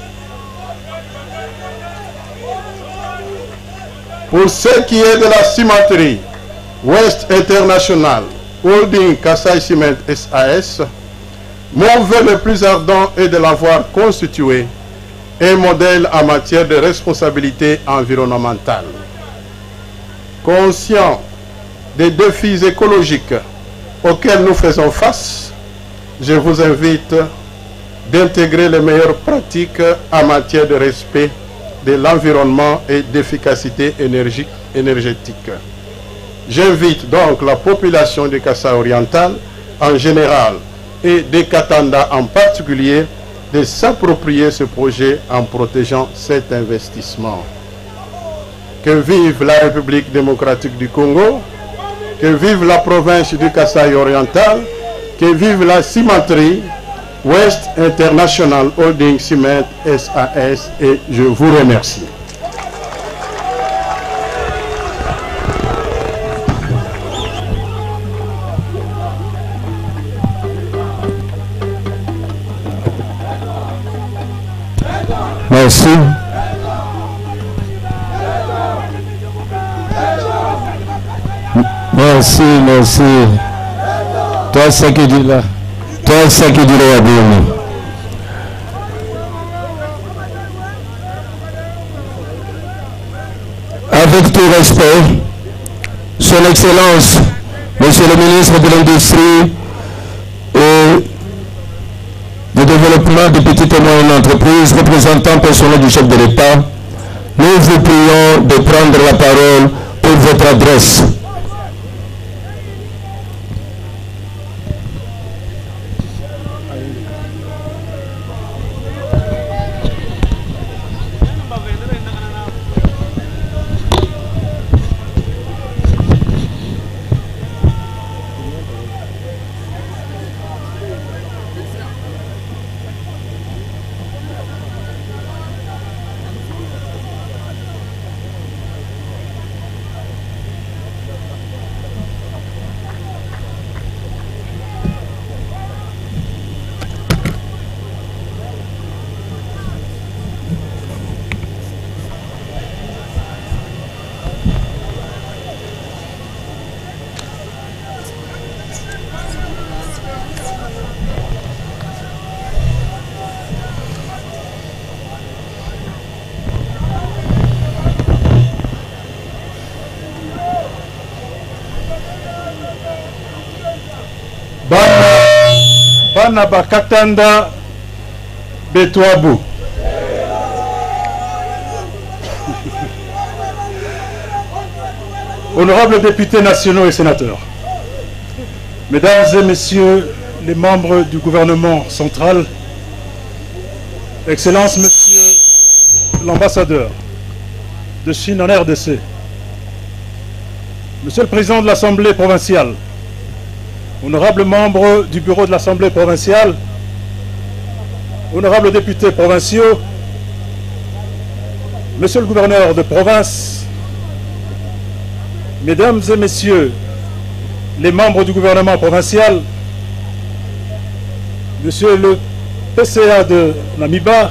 Pour ce qui est de la cimenterie West International Holding Kasaï Cement S A S, mon vœu le plus ardent est de l'avoir constitué un modèle en matière de responsabilité environnementale. Conscient des défis écologiques auxquels nous faisons face, je vous invite d'intégrer les meilleures pratiques en matière de respect de l'environnement et d'efficacité énergétique. J'invite donc la population du Kasaï oriental en général et des Katanda en particulier de s'approprier ce projet en protégeant cet investissement. Que vive la République démocratique du Congo, que vive la province du Kasaï oriental, que vive la cimenterie West International Holding Cement S A S, et je vous remercie. Merci. Merci, merci. Toi, c'est qui dit là. Toi, c'est qui dit là, bien. Avec tout respect, Son Excellence, Monsieur le ministre de l'Industrie et du Développement des petites et moyennes entreprises, représentant personnel du chef de l'État, nous vous prions de prendre la parole pour votre adresse. Bana, Bana Bakatanda Betwabu. Honorables députés nationaux et sénateurs, Mesdames et Messieurs les membres du gouvernement central, Excellence Monsieur l'ambassadeur de Chine en R D C, Monsieur le Président de l'Assemblée provinciale, honorables membres du bureau de l'Assemblée provinciale, honorables députés provinciaux, Monsieur le gouverneur de province, Mesdames et Messieurs les membres du gouvernement provincial, Monsieur le P C A de l'AMIBA,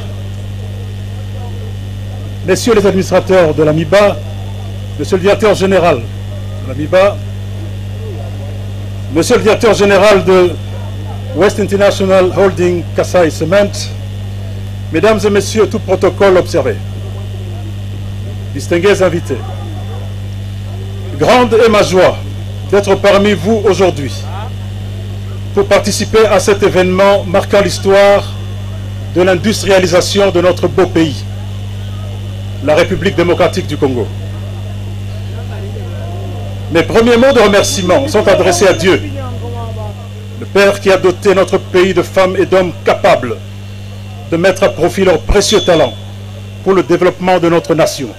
Messieurs les administrateurs de l'AMIBA, Monsieur le directeur général de l'AMIBA, Monsieur le directeur général de West International Holding Kasai Cement, Mesdames et Messieurs, tout protocole observé, distingués invités, grande est ma joie d'être parmi vous aujourd'hui pour participer à cet événement marquant l'histoire de l'industrialisation de notre beau pays, la République démocratique du Congo. Mes premiers mots de remerciement sont adressés à Dieu, le Père qui a doté notre pays de femmes et d'hommes capables de mettre à profit leurs précieux talents pour le développement de notre nation.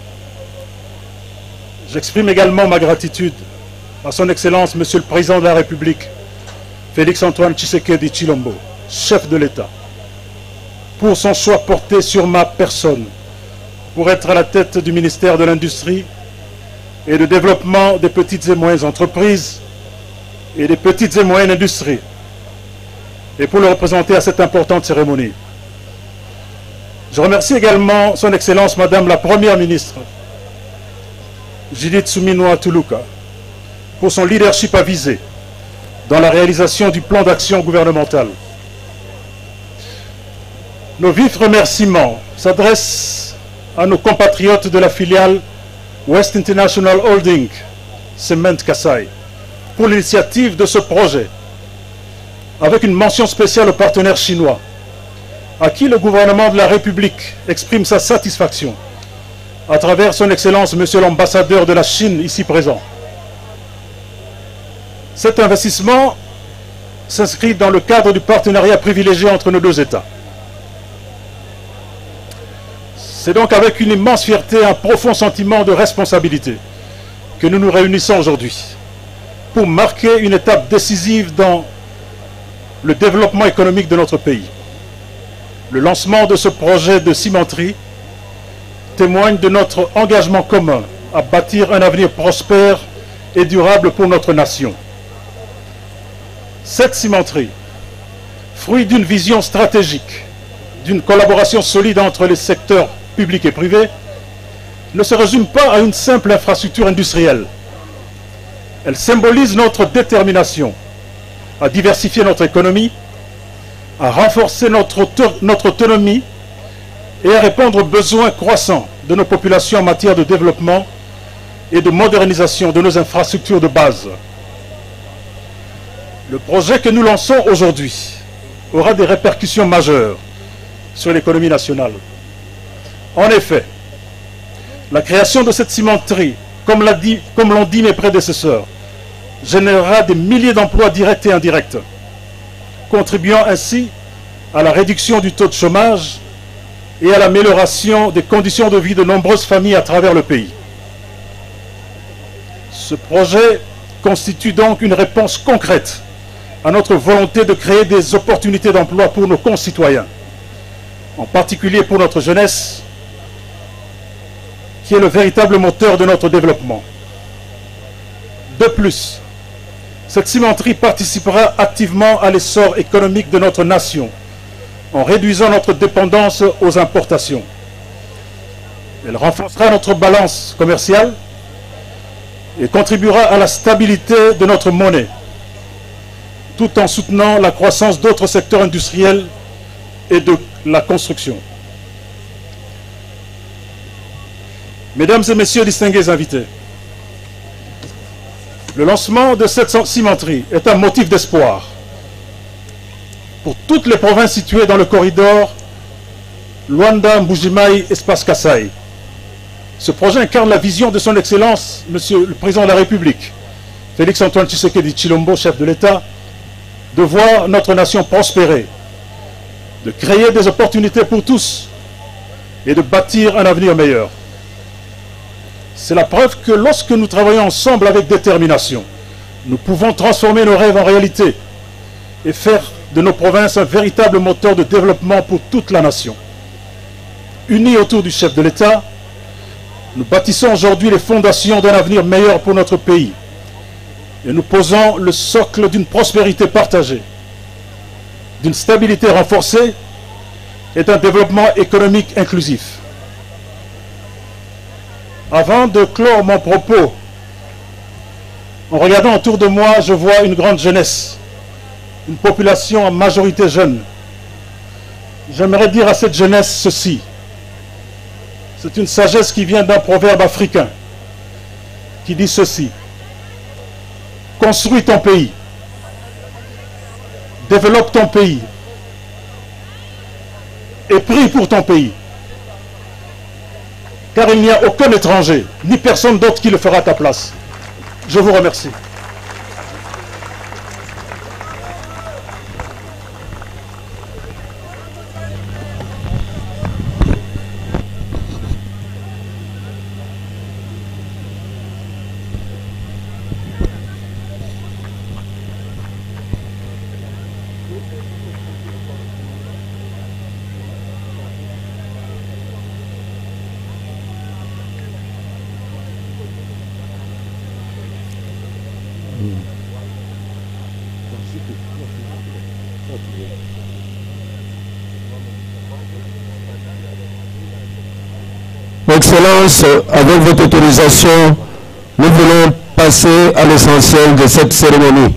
J'exprime également ma gratitude à son Excellence, Monsieur le Président de la République, Félix-Antoine Tshisekedi Tshilombo, chef de l'État, pour son choix porté sur ma personne, pour être à la tête du ministère de l'Industrie et du développement des petites et moyennes entreprises et des petites et moyennes industries, et pour le représenter à cette importante cérémonie. Je remercie également son Excellence, Madame la Première ministre, Judith Suminwa Tuluka, pour son leadership avisé dans la réalisation du plan d'action gouvernemental. Nos vifs remerciements s'adressent à nos compatriotes de la filiale West International Holding Cement Kasai pour l'initiative de ce projet, avec une mention spéciale aux partenaires chinois, à qui le gouvernement de la République exprime sa satisfaction à travers son Excellence, Monsieur l'ambassadeur de la Chine ici présent. Cet investissement s'inscrit dans le cadre du partenariat privilégié entre nos deux États. C'est donc avec une immense fierté et un profond sentiment de responsabilité que nous nous réunissons aujourd'hui pour marquer une étape décisive dans le développement économique de notre pays. Le lancement de ce projet de cimenterie témoigne de notre engagement commun à bâtir un avenir prospère et durable pour notre nation. Cette cimenterie, fruit d'une vision stratégique, d'une collaboration solide entre les secteurs publics et privés, ne se résume pas à une simple infrastructure industrielle. Elle symbolise notre détermination à diversifier notre économie, à renforcer notre, notre autonomie et à répondre aux besoins croissants de nos populations en matière de développement et de modernisation de nos infrastructures de base. Le projet que nous lançons aujourd'hui aura des répercussions majeures sur l'économie nationale. En effet, la création de cette cimenterie, comme l'ont dit, comme l'ont dit mes prédécesseurs, générera des milliers d'emplois directs et indirects, contribuant ainsi à la réduction du taux de chômage et à l'amélioration des conditions de vie de nombreuses familles à travers le pays. Ce projet constitue donc une réponse concrète à notre volonté de créer des opportunités d'emploi pour nos concitoyens, en particulier pour notre jeunesse, qui est le véritable moteur de notre développement. De plus, cette cimenterie participera activement à l'essor économique de notre nation, en réduisant notre dépendance aux importations. Elle renforcera notre balance commerciale et contribuera à la stabilité de notre monnaie, tout en soutenant la croissance d'autres secteurs industriels et de la construction. Mesdames et messieurs distingués invités, Le lancement de cette cimenterie est un motif d'espoir pour toutes les provinces situées dans le corridor Luanda-Mbujimayi-Espace Kasaï. Ce projet incarne la vision de son Excellence, Monsieur le Président de la République, Félix Antoine Tshisekedi Tshilombo, chef de l'État, de voir notre nation prospérer, de créer des opportunités pour tous et de bâtir un avenir meilleur. C'est la preuve que lorsque nous travaillons ensemble avec détermination, nous pouvons transformer nos rêves en réalité et faire de nos provinces un véritable moteur de développement pour toute la nation. Unis autour du chef de l'État, nous bâtissons aujourd'hui les fondations d'un avenir meilleur pour notre pays et nous posons le socle d'une prospérité partagée, d'une stabilité renforcée et d'un développement économique inclusif. Avant de clore mon propos, en regardant autour de moi, je vois une grande jeunesse, une population en majorité jeune. J'aimerais dire à cette jeunesse ceci. C'est une sagesse qui vient d'un proverbe africain qui dit ceci. Construis ton pays. Développe ton pays. Et prie pour ton pays. Car il n'y a aucun étranger, ni personne d'autre qui le fera à ta place. Je vous remercie. Excellence, avec votre autorisation, nous voulons passer à l'essentiel de cette cérémonie.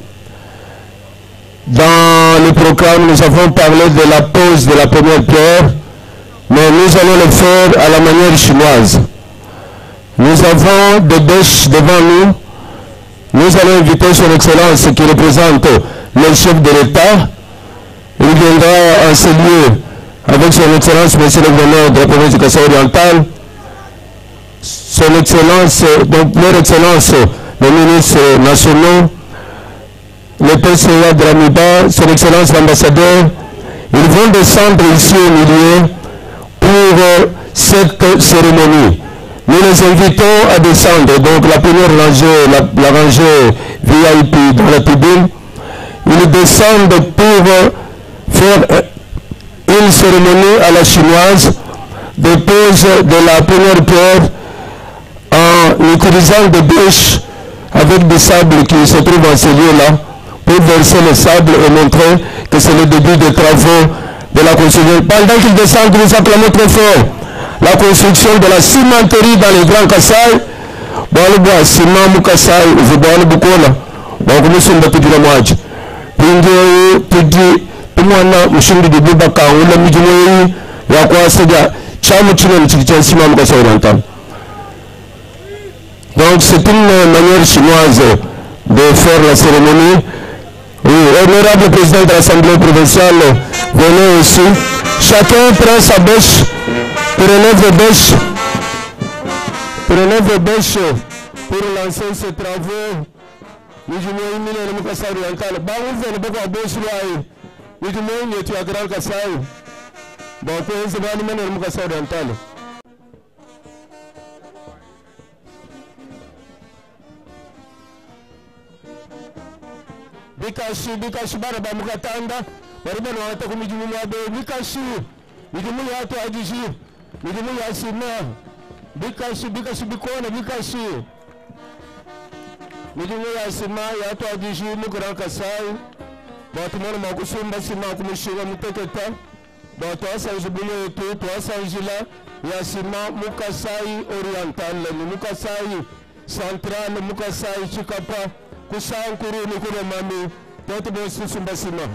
Dans le programme, nous avons parlé de la pose de la première pierre, mais nous allons le faire à la manière chinoise. Nous avons des bêches devant nous. Nous allons inviter son Excellence qui représente le chef de l'État. Il viendra en ce lieu avec son Excellence, Monsieur le gouverneur de la province du Kasaï oriental. Son Excellence, donc leur Excellence, les ministres nationaux, le P C A de la M I B A, son Excellence l'ambassadeur, ils vont descendre ici au milieu pour euh, cette cérémonie. Nous les invitons à descendre, donc la première rangée, la, la rangée V I P dans la tribune, ils descendent pour euh, faire euh, une cérémonie à la chinoise de pose de la première pierre en utilisant des bêches avec des sables qui se trouvent en ce lieu-là pour verser le sable et montrer que c'est le début des travaux de la construction. Pendant qu'ils descendent, nous acclamons très fort la construction de la cimenterie dans les Grands Kasaï. Bon, le bois, ciment, Moukasaï, je bois le Bukola. Donc, nous sommes battus de la moitié. Puis, puis, puis, moi, je suis de Bibaka, on l'a mis du moins, il y a quoi, c'est-à-dire, Tcham, tu n'as pas de ciment, Moukasaï oriental. Donc c'est une manière chinoise de faire la cérémonie. Oui, honorable président de l'Assemblée provinciale, venez aussi. Chacun prend sa bêche, prenez vos bêches, prenez vos bêches pour lancer ces travaux. Nous avons mis le Moukasaï oriental. Bah, vous venez beaucoup à bêche là. Nous avons mis le Grand Kasaï. Bon, pour eux, c'est pas le Moukasaï oriental. Bikashi bikashi bara ba mukatanda baribana wata kumijumu mwabe bikashi mijumu watu ajiji mijumu ya sima bikashi bikashi bikona bikashi mijumu ya sima ya watu ajiji mukran Kasai batu mwana makusumba sima kumishiga muteketa batu asanjibumu yetu tu asanjila ya sima Mukasai oriental ni Mukasai central Mukasai Chikapa kusankuru ni kule mami tete bosi sumbasima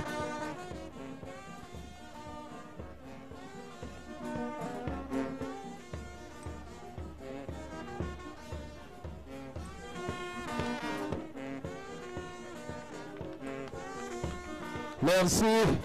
Merci.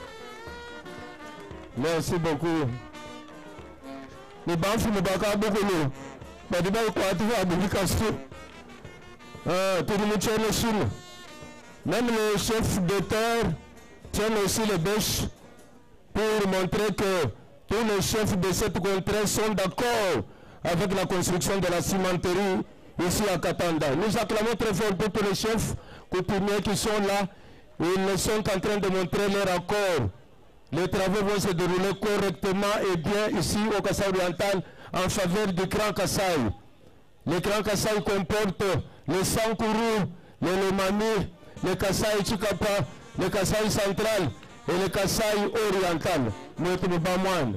Merci beaucoup. Les banques ne sont pas beaucoup. Mais ils sont pas beaucoup. Tout le monde tient le Chine. Même les chefs d'État tiennent aussi les bêches pour montrer que tous les chefs de cette contrée sont d'accord avec la construction de la cimenterie ici à Katanda. Nous acclamons très fort pour tous les chefs coutumiers qui sont là. Ils sont en train de montrer leur accord. Les travaux vont se dérouler correctement et bien ici au Kasaï oriental en faveur du Grand Kasaï. Le Grand Kasaï comporte le Sankourou, le Lomami, le Kasaï Chikapa, le Kasaï central et le Kasaï oriental. Notre Bamouane.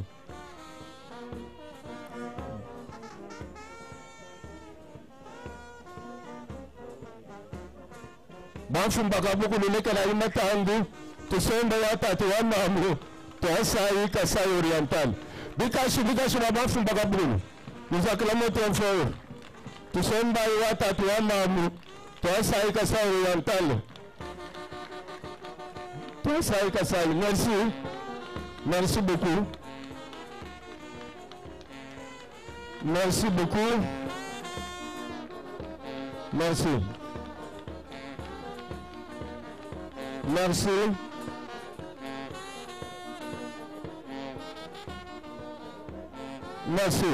Banfumbaka beaucoup de l'école Matandu, tu sommes à Tatuan Mamu, tu as Saï Kasaï oriental. Bikashi Bikashi Banfumbaka beaucoup. Nous acclamons ton frère. Tu sommes à Tatuan Mamu, tu as Saï Kasaï oriental. Tu as Saï Kasaï. Merci. Merci beaucoup. Merci beaucoup. Merci. Merci. Merci.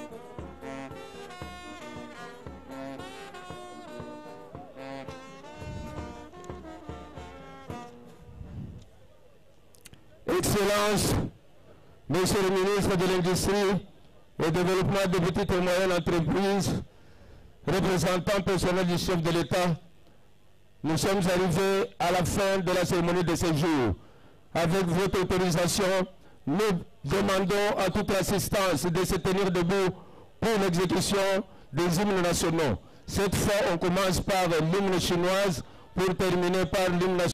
Excellence, Monsieur le ministre de l'Industrie et Développement des petites et moyennes entreprises, représentant personnel du chef de l'État, nous sommes arrivés à la fin de la cérémonie de séjour. Avec votre autorisation, nous demandons à toute l'assistance de se tenir debout pour l'exécution des hymnes nationaux. Cette fois, on commence par l'hymne chinoise pour terminer par l'hymne national.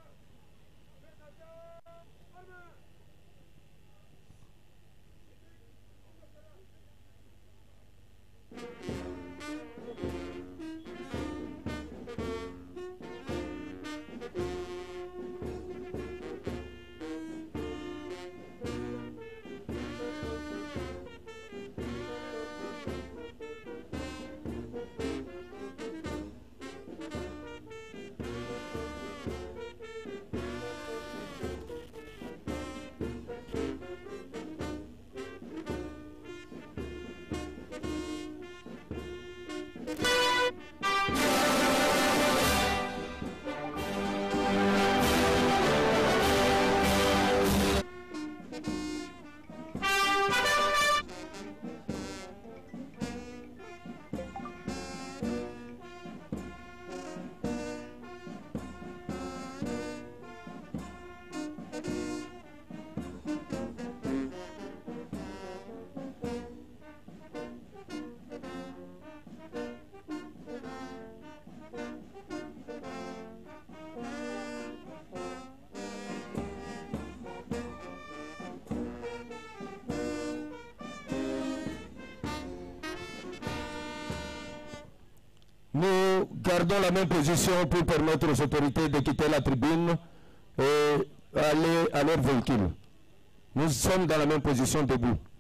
Nous gardons la même position pour permettre aux autorités de quitter la tribune et aller à leur véhicule. Nous sommes dans la même position debout.